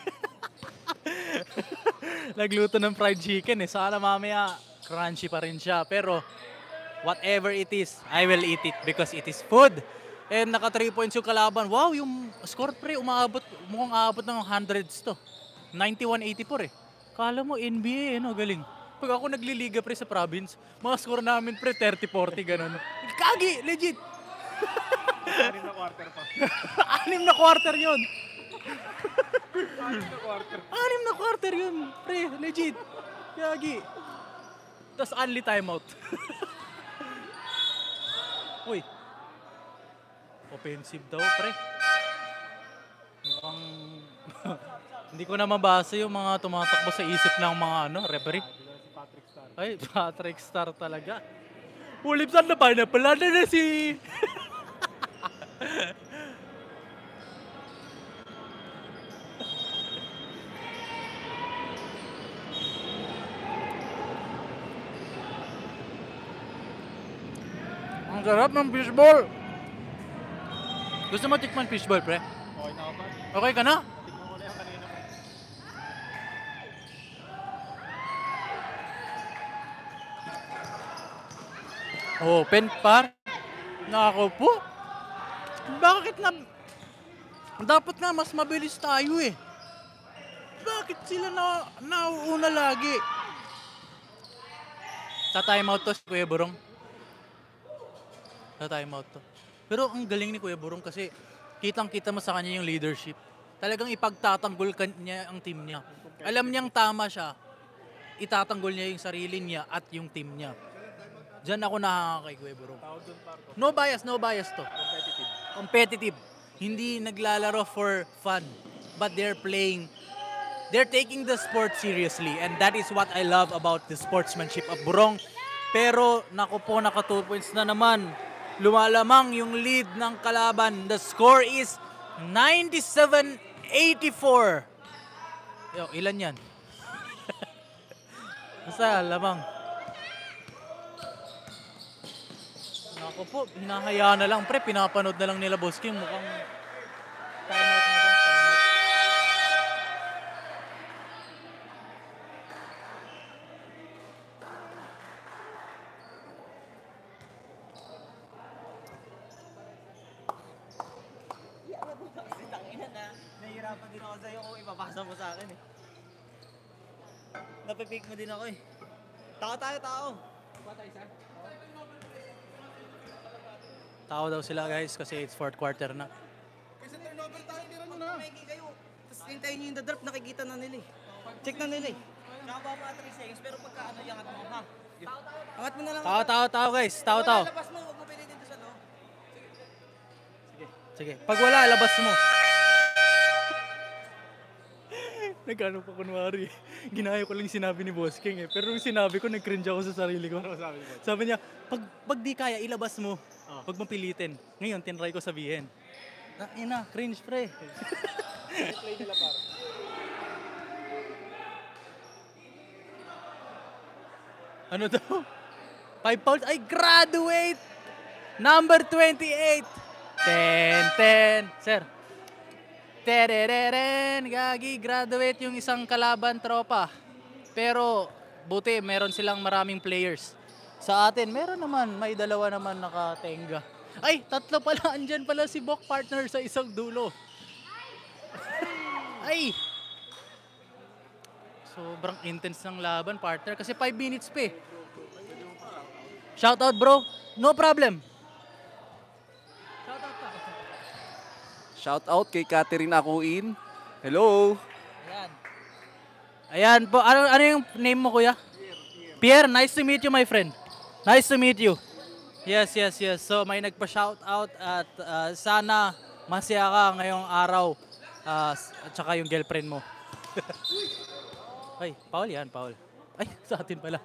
Nagluto ng fried chicken eh. Sana mamaya crunchy pa rin siya. Pero whatever it is, I will eat it because it is food. And naka 3 points yung kalaban. Wow, yung score pre, mukhang aabot ng hundreds to. 91-84 eh. Kala mo NBA, no? Galing. Pag ako nagliliga pre sa province, mga score namin pre 30-40 ganun. Kagi, legit. Anim na quarter pa. 6 na quarter yun. 6 na quarter. 6 na quarter yun. Pre, legit. Yagi. Tapos only timeout. Uy. Offensive daw, pre. Mukhang... Hindi ko na mabasa yung mga tumatakbo sa isip ng mga referee. Si Patrick Star. Ay, Patrick Star talaga. Ulip saan na ba? Napala na si... Ang sarap ng fishball. Gusto mo tikman fishball, pre? Okay na ako pa. Okay ka na? Tignan ko na yung kanina pa. Open par. Nako po. Bakit na... Dapat nga mas mabilis tayo eh. Bakit sila nauuna lagi? Sa timeout to si Kuya Burong. Sa timeout to. Pero ang galing ni Kuya Burong kasi kitang-kita mo sa kanya yung leadership. Talagang ipagtatanggol niya ang team niya. Alam niyang tama siya. Itatanggol niya yung sarili niya at yung team niya. Diyan ako nakaka kay Kuya Burong. No bias to. Competitive. Hindi naglalaro for fun. But they're taking the sport seriously. And that is what I love about the sportsmanship of Burong. Pero, naku po, naka 2 points na naman. Lumalamang yung lead ng kalaban. The score is 97-84. Yo, ilan yan? Basta, lamang. Naku po, hinahayaan na lang. Pre, pinapanood na lang nila Boss King. Mukhang timeout na to. Kasi tangina na, nahihirapan din ako sa'yo kung ipapasa mo sa akin eh. Napipik mo din ako eh. Tao. Tao daw sila guys kasi it's fourth quarter na. Kasi turnover tayo, tira mo na. Pag kayo, tapos hintayin nyo yung the-drop, nakikita na nila eh. Check na nila eh. Nakaba mo 3 seconds, pero pagka yangat mo, ha? Angat mo na lang. Tao guys, tao. Labas mo, huwag mo pilitin doon sa loob. Sige, pag wala, labas mo. Nagano pa kunwari. Ginaya ko lang yung sinabi ni Boss King eh. Pero yung sinabi ko, nag-cringe ako sa sarili ko. Ano sabi mo? Sabi niya, pag di kaya, ilabas mo. Huwag mong pilitin. Ngayon, tinry ko sabihin. Ina, cringe pre. Play nila par. Ano daw? 5 fouls. Ay, graduate! Number 28. 10. Sir. Terereren. Gagi, graduate yung isang kalaban tropa. Pero, buti, meron silang maraming players. Sa atin, meron naman. May 2 naman nakatenga. Ay, 3 pala. Andyan pala si Bok partner sa isang dulo. Ay! Sobrang intense ng laban, partner. Kasi 5 minutes pa eh. Shout out, bro. No problem. Shout out kay Catherine Akuin. Hello. Ayan po. Ano yung name mo, kuya? Pierre. Nice to meet you, my friend. Nice to meet you. Yes. So, may nagpa-shout out at sana masaya ka ngayong araw. At saka yung girlfriend mo. Ay, Paul yan, Paul. Ay, sa atin pala.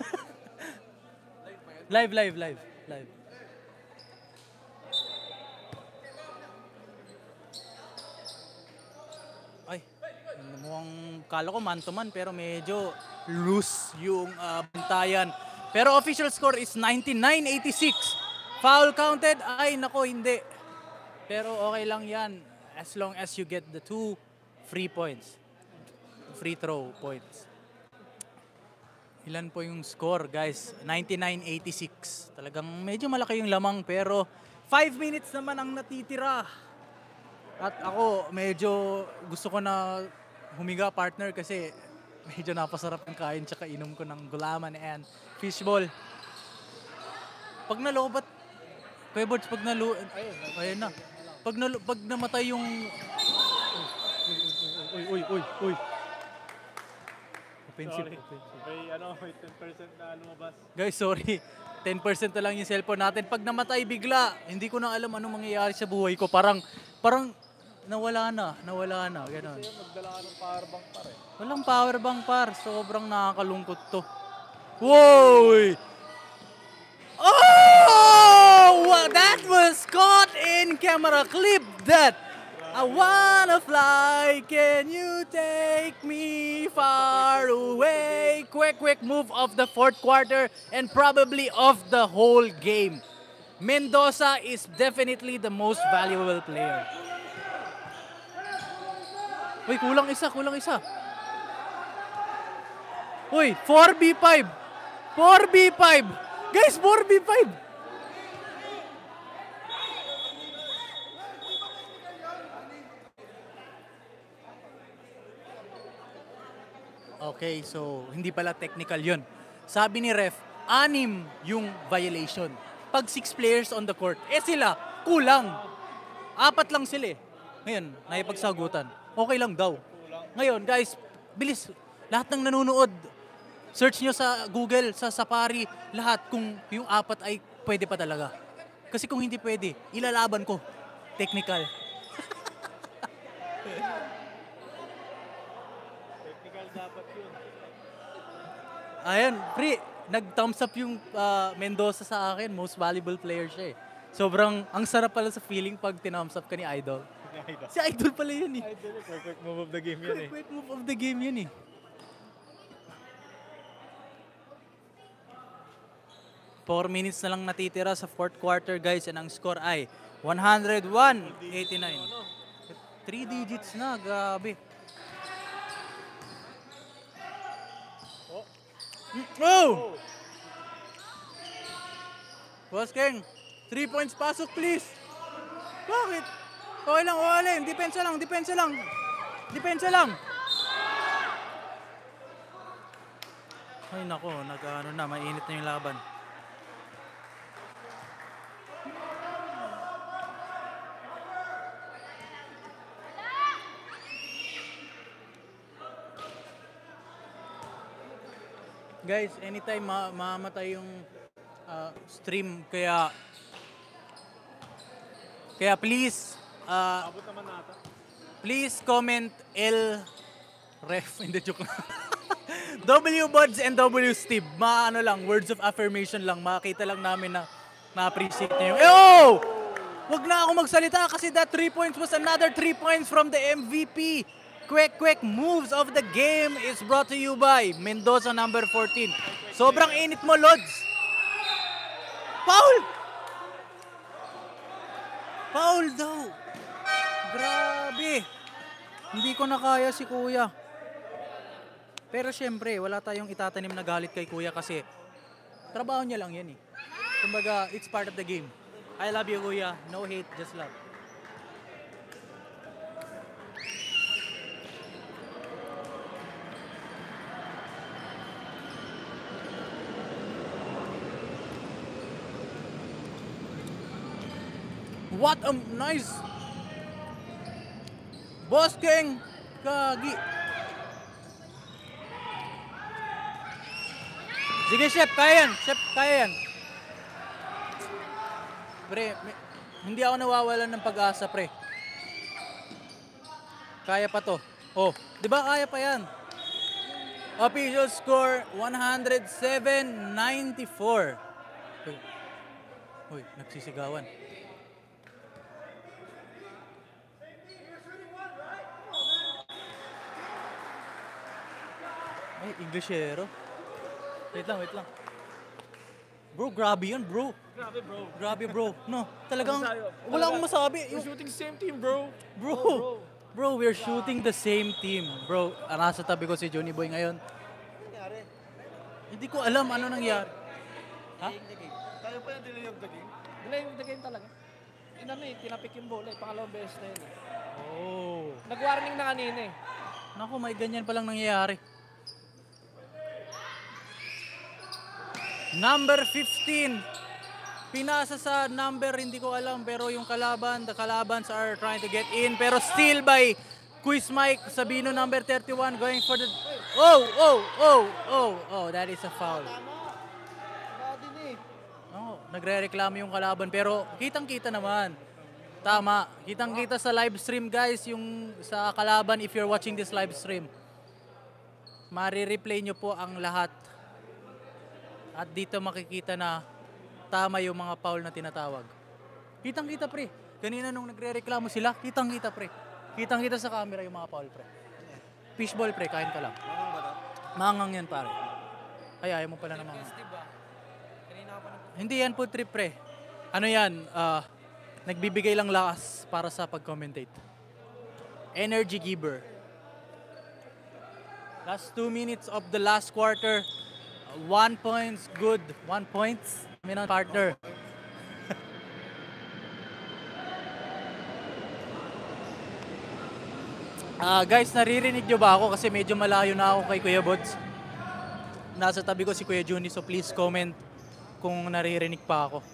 Live. Ay, mukhang kala ko man to man pero medyo loose yung bantayan. Pero official score is 99-86. Foul counted? Ay, nako, hindi. Pero okay lang yan as long as you get the 2 free points. Free throw points. Ilan po yung score, guys? 99-86. Talagang medyo malaki yung lamang pero 5 minutes naman ang natitira. At ako, medyo gusto ko na humiga, partner, kasi medyo napasarap ng kain tsaka inom ko ng gulaman and fishball. Pag nalobat, Kuya Bods, pag ayun na. Pag namatay yung... Uy. Offensive. Sorry. May 10% na lumabas. Guys, sorry. 10% na lang yung cellphone natin. Pag namatay bigla, hindi ko na alam anong mangyayari sa buhay ko. Parang nawala na. Ganon. Kasi magdala ka ng power bank pa rin. Walang power bank par. Sobrang nakakalungkot to. Whoa! Oh! That was caught in camera clip that I wanna fly, can you take me far away? Quick move of the fourth quarter and probably of the whole game. Mendoza is definitely the most valuable player. Uy, kulang isa. Uy, 4v5. Guys, 4v5. Okay, so hindi pala technical yun. Sabi ni ref, 6 yung violation. Pag 6 players on the court, sila, kulang. 4 lang sila eh. Ngayon, naipagsagutan. Okay lang daw. Ngayon, guys, bilis. Lahat ng nanonood, search nyo sa Google, sa Safari, lahat kung yung 4 ay pwede pa talaga. Kasi kung hindi pwede, ilalaban ko. Technical. Technical dapat yun. Ayan, pre, nag-thumbs up yung Mendoza sa akin. Most valuable player siya eh. Sobrang, ang sarap pala sa feeling pag tinthumbs up ka ni Idol. Si Idol pala yun eh. Idol, perfect move of the game yun eh. Quick move of the game yun eh. Four minutes na lang natitira sa fourth quarter guys and ang score ay 101-89. 3 digits na, grabe. Oh! Boss King, 3 points pasok please. Bakit? Okay lang. Depensa lang. Ay nako, mainit na yung laban. Guys, anytime mamatay yung stream kaya please Abot naman nata. please comment L ref hindi joke lang. W Buds and W Steve. Lang, words of affirmation lang. Makita lang namin na na-appreciate niyo yung wag na ako magsalita kasi that 3 points was another 3 points from the MVP. Quick moves of the game is brought to you by Mendoza number 14. Sobrang init mo, Lods. Foul daw. Grabe. Hindi ko na kaya si Kuya. Pero syempre, wala tayong itatanim na galit kay Kuya kasi trabaho niya lang yan eh. Kumbaga, it's part of the game. I love you, Kuya. No hate, just love. What a nice Boss King Gagi. Sige, Chef, kaya yan. Pre, hindi ako nawawalan ng pag-asa, pre. Kaya pa to. Oh, di ba kaya pa yan? Official score 107-94. Uy, nagsisigawan. Ay, Englishero. Wait lang. Bro, grabe yun, bro. Grabe, bro. No, talagang wala akong masabi. We're shooting the same team, bro. Bro, we're shooting the same team. Bro, nasa tabi ko si Johnny Boy ngayon. Hindi ko alam ano nangyari. Ha? Tayo pa yung delay of the game. Delay of the game talaga. Tinapik yung bola eh. Pangalawang beses na yun eh. Oh. Nag-warning na kanina eh. Naku, may ganyan palang nangyayari. Number 15. pinasa sa number, hindi ko alam, pero yung the Calabans are trying to get in, pero still by Quiz Mike Sabino, number 31, going for the... Oh, that is a foul. Oh, nagre-reklamo yung Kalaban, pero kitang-kita naman. Tama, kitang-kita sa live stream guys, yung sa Kalaban, if you're watching this live stream. Mari-replay nyo po ang lahat. At dito makikita na tama yung mga foul na tinatawag. Kitang-kita pre. Kanina nung nagre-reklamo sila, kitang-kita pre. Kitang-kita sa camera yung mga foul pre. Fishball pre, kain ka lang. Mangang yan pare. Ay, ayaw mo pala na mangang. Hindi yan po trip pre. Ano yan, nagbibigay lang lakas para sa pag-commentate. Energy giver. Last 2 minutes of the last quarter. 1 points, good. 1 points. Minang partner. Guys, naririnig nyo ba ako? Kasi medyo malayo na ako kay Kuya Bods. Nasa tabi ko si Kuya Juni, so please comment kung naririnig pa ako.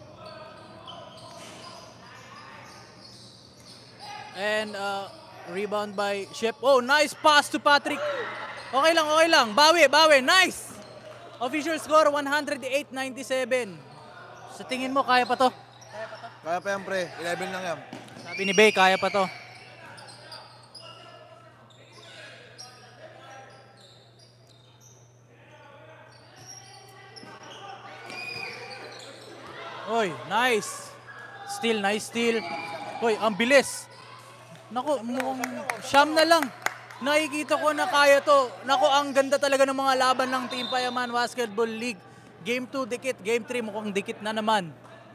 And rebound by Shep. Oh, nice pass to Patrick. Okay lang. Bawi. Nice! Official score, 108-97. Sa tingin mo, kaya pa to? Kaya pa yan, pre. 11 lang yan. Sabi ni Bay, kaya pa to. Oy, nice. Nice steal. Oy, ang bilis. Naku, mukhang siyam na lang. Nakikita ko na kaya to. Naku, ang ganda talaga ng mga laban ng Team Payaman Basketball League. Game 2 dikit, Game 3 mukhang dikit na naman.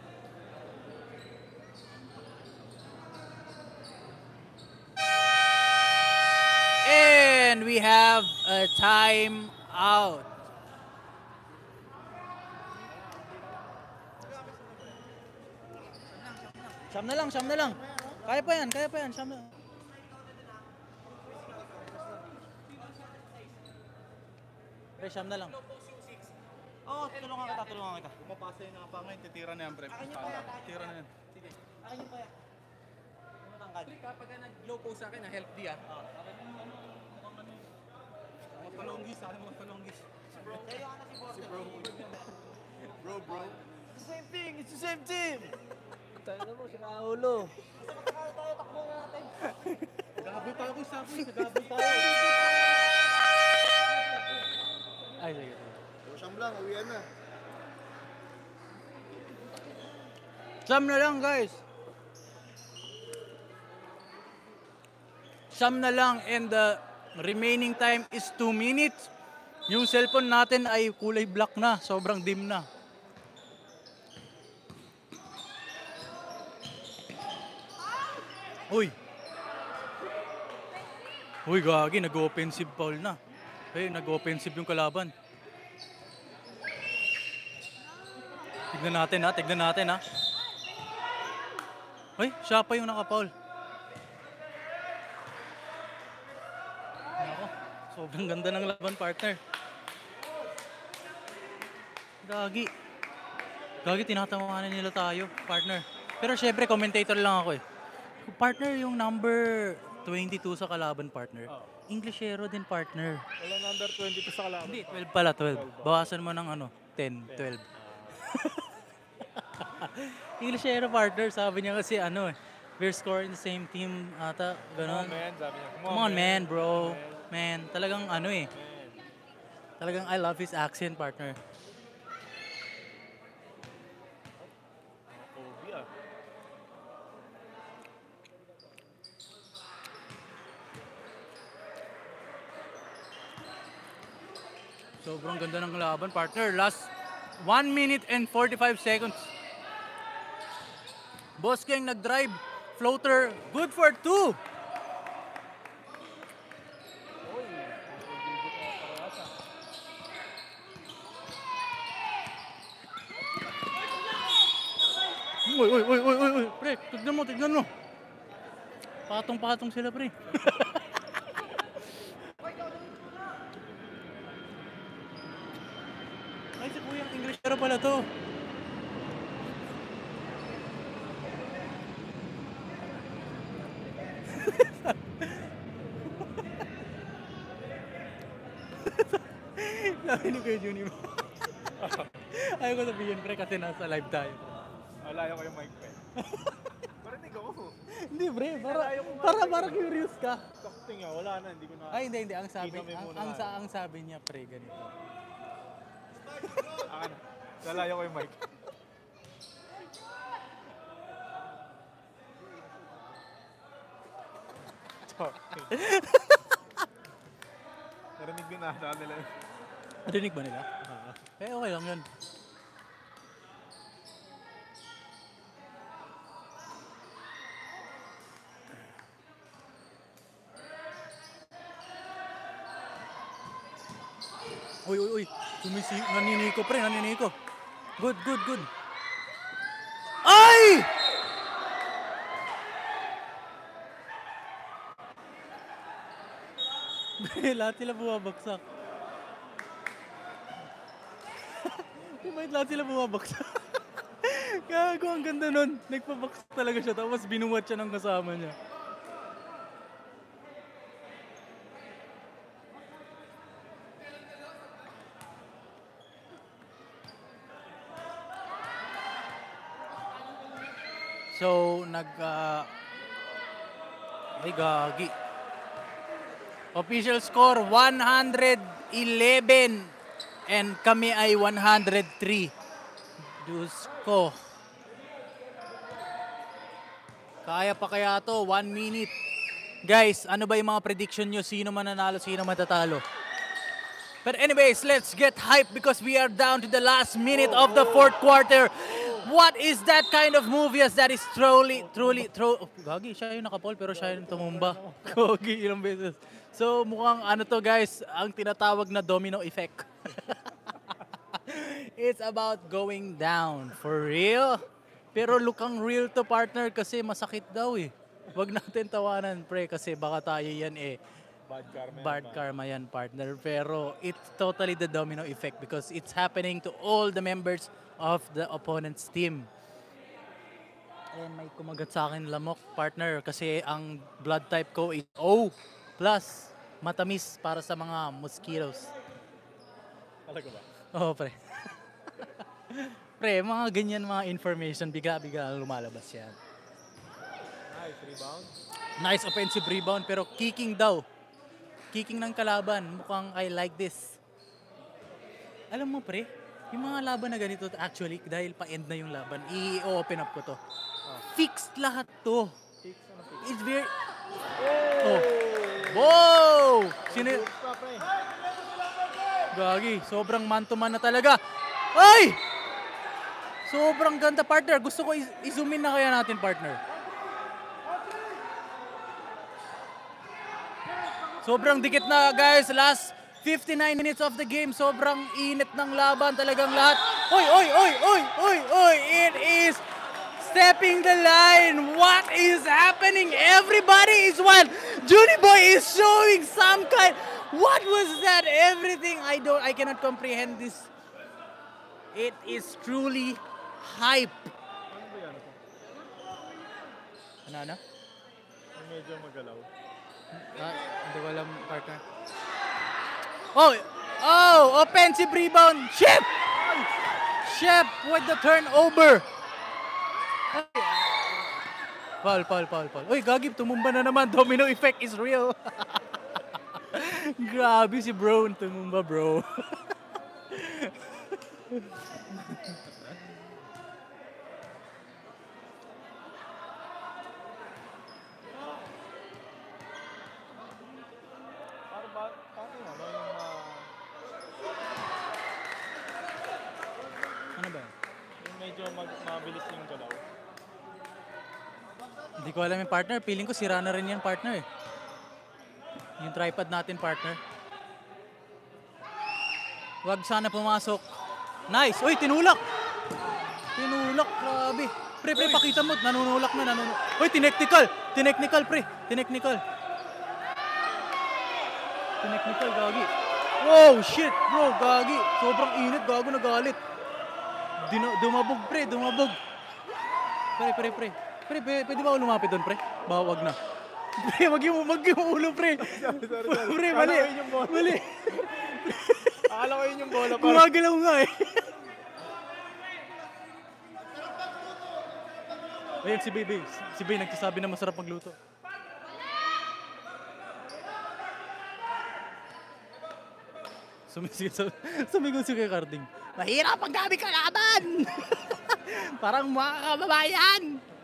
And we have a time out. Siyam na lang. Kaya pa yan, siyam na. Pre, siyam na lang. Oo, tulungan kita. Pumapasa yung nakapangay, titira na yan, pre. Titira na yan. Kapag nag-low post sa akin, healthy ah. Matalonggis, Si bro. Bro. It's the same team. Tayo mo, si Raulo. Gabay tayo kung sabi. Gabay tayo. Ay, sige. Siyam lang, uwian na. Siyam na lang, guys. Siyam na lang and the remaining time is 2 minutes. Yung cellphone natin ay kulay black na. Sobrang dim na. Uy, gagi. Nag-offensive foul na. Nag-offensive yung kalaban. Tignan natin ha. Siya pa yung naka-foul. Nako, sobrang ganda ng laban, partner. Gagi, tinatawanan nila tayo, partner. Pero syempre, commentator lang ako eh. Partner, yung number 22 sa kalaban, partner. Englishero din, partner. Wala number 22 sa Kalaban. Hindi, 12 pala, 12. Bawasan mo ng 10, 12. Englishero, partner. Sabi niya kasi we're scoring the same team ata, gano'n. Sabi niya. Come on, man, bro. Man, talagang Talagang I love his accent, partner. Sobrang ganda ng laban, partner. Last 1 minute and 45 seconds. Boss King nag-drive. Floater. Good for 2. Uy. Pre, tignan mo. Patong-patong sila, pre. Ay, si Kuyang Englishero pala to. Sabi ni Kuya Juni mo. Ayaw ko sabihin pre kasi nasa live tayo. Malayo ko yung mic pre. Marinig ako. Hindi pre, para curious ka. Sakto nga, wala na, hindi ko na... Ay hindi, ang sabi, Kita mo yung muna. ang sabi niya pre ganito. Akan, lalayo ko yung mic. Narinig din ata nila yun. Narinig ba nila? Okay lang yun. Uy. Naniniko pre, naniniko. Good. Ay! Lahat sila bumabagsak. Lahat sila bumabagsak. Gago, ang ganda nun. Nagpabagsak talaga siya tapos binuwat siya ng kasama niya. So, ay, gagi. Official score, 111. And kami ay 103. Diyos ko. Kaya pa kaya to? 1 minute. Guys, ano ba yung mga prediction nyo? Sino mananalo, sino matatalo? But anyways, let's get hype because we are down to the last minute of the fourth quarter. What is that kind of move? Yes, that is truly. Gagi, siya yung nakapol pero siya yung tumumba. Gagi, ilang beses. So mukhang ano to guys, ang tinatawag na domino effect. It's about going down. For real? Pero lukang real to partner kasi masakit daw eh. Wag natin tawanan pre kasi baka tayo yan eh. Bad karma yan partner. Pero it's totally the domino effect because it's happening to all the members of the opponent's team. And may kumagat sa akin lamok partner kasi ang blood type ko is O+. Matamis para sa mga mosquitoes. Talaga ba? Oo pre. Pre, mga ganyan mga information, biga-biga lumalabas yan. Nice rebound. Nice offensive rebound pero kicking daw. Kicking ng kalaban. Mukhang I like this. Alam mo pre, yung mga laban na ganito actually dahil pa-end na yung laban, i-open up ko to. Fixed lahat to. It's very... Oh. Wow! Gagi, sobrang man-to-man na talaga. Ay! Sobrang ganda partner. Gusto ko i-zoom in na kaya natin partner. Sobrang dikit na guys. Last 59 minutes of the game. Sobrang init ng laban. Talagang lahat. Oy! It is stepping the line. What is happening? Everybody is wild. Junie Boy is showing some kind. What was that? Everything. I cannot comprehend this. It is truly hype. Ano? Medyo magalaw. Hindi ko alam, partner. Oh! Offensive rebound. Shep with the turnover. Foul. Uy, gagi, tumumba na naman. Domino effect is real. Grabe si bro. Tumumba, bro. Ano ba? Yung medyo mabilis yung galaw. Hindi ko alam yung partner. Feeling ko sira na rin yan partner eh. Yung tripod natin partner. Wag sana pumasok. Nice! Uy, tinulak! Grabe. Pre, pakita mo. Nanunulak na. Uy, tineknikal, pre. Tineknikal, gagi. Wow, shit, bro, gagi. Sobrang init, gago, nagalit. Dumabog, pre. Pre, pwede ba ako lumapit doon, pre? Wag na. Pre, wag yung ulo, pre. Pre, mali. Akala ko yun yung bola. Mali. Akala ko yun yung bola. Gumagalaw nga eh. Ayun, si Baby. Si Bay nagsasabi na masarap magluto. Sumigaw si kay Carding. Mahirap ang dami kalaban! Parang mga kababayan!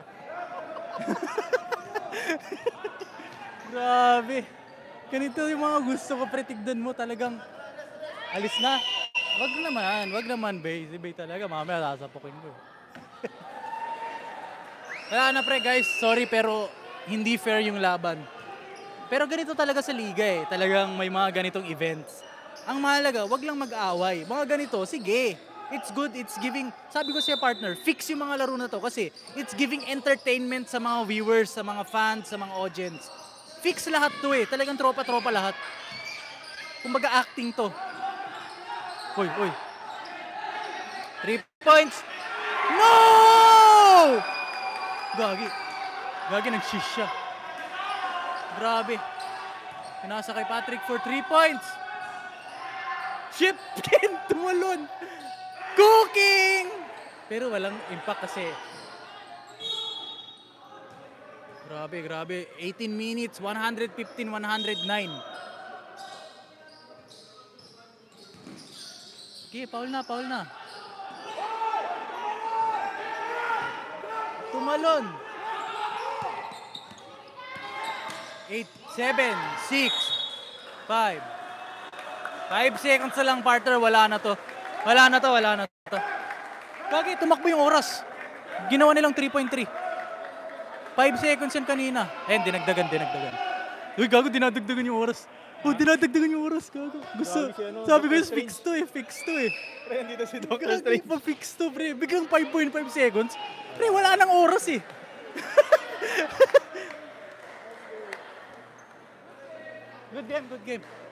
Grabe. Ganito yung mga gusto ko, pre, tignan mo talagang alis na. Wag naman, Bay. Si Bay talaga, mamaya sasapukin ko. Wala na, pre, guys. Sorry, pero hindi fair yung laban. Pero ganito talaga sa liga eh. Talagang may mga ganitong events. Ang mahalaga, wag lang mag-away. Mga ganito, sige. It's good, it's giving, sabi ko siya partner, fix yung mga laro na to kasi it's giving entertainment sa mga viewers, sa mga fans, sa mga audience. Fix lahat to eh. Talagang tropa-tropa lahat. Kumbaga acting to. Uy. 3 points. No! Gagi nag-shish siya. Grabe. Pinasa kay Patrick for 3 points. Shit! Tumalon! Cooking! Pero walang impact kasi. Grabe. 18 minutes, 115, 109. Okay, foul na. Tumalon. 8, 7, 6, 5. 5 seconds na lang, partner. Wala na to. Gagi, tumakbo yung oras. Ginawa nilang 3.3. 5 seconds yan kanina. Dinagdagan. Uy, gago, dinadagdagan yung oras. Dinadagdagan yung oras, gago. Gusto. Grabe si ano, Sabi ko, Dr. fix to eh. Pre, dito si Dr. Gago, Strange. pa-fix to, pre. Biglang 5.5 seconds. Pre, wala nang oras eh. Good game.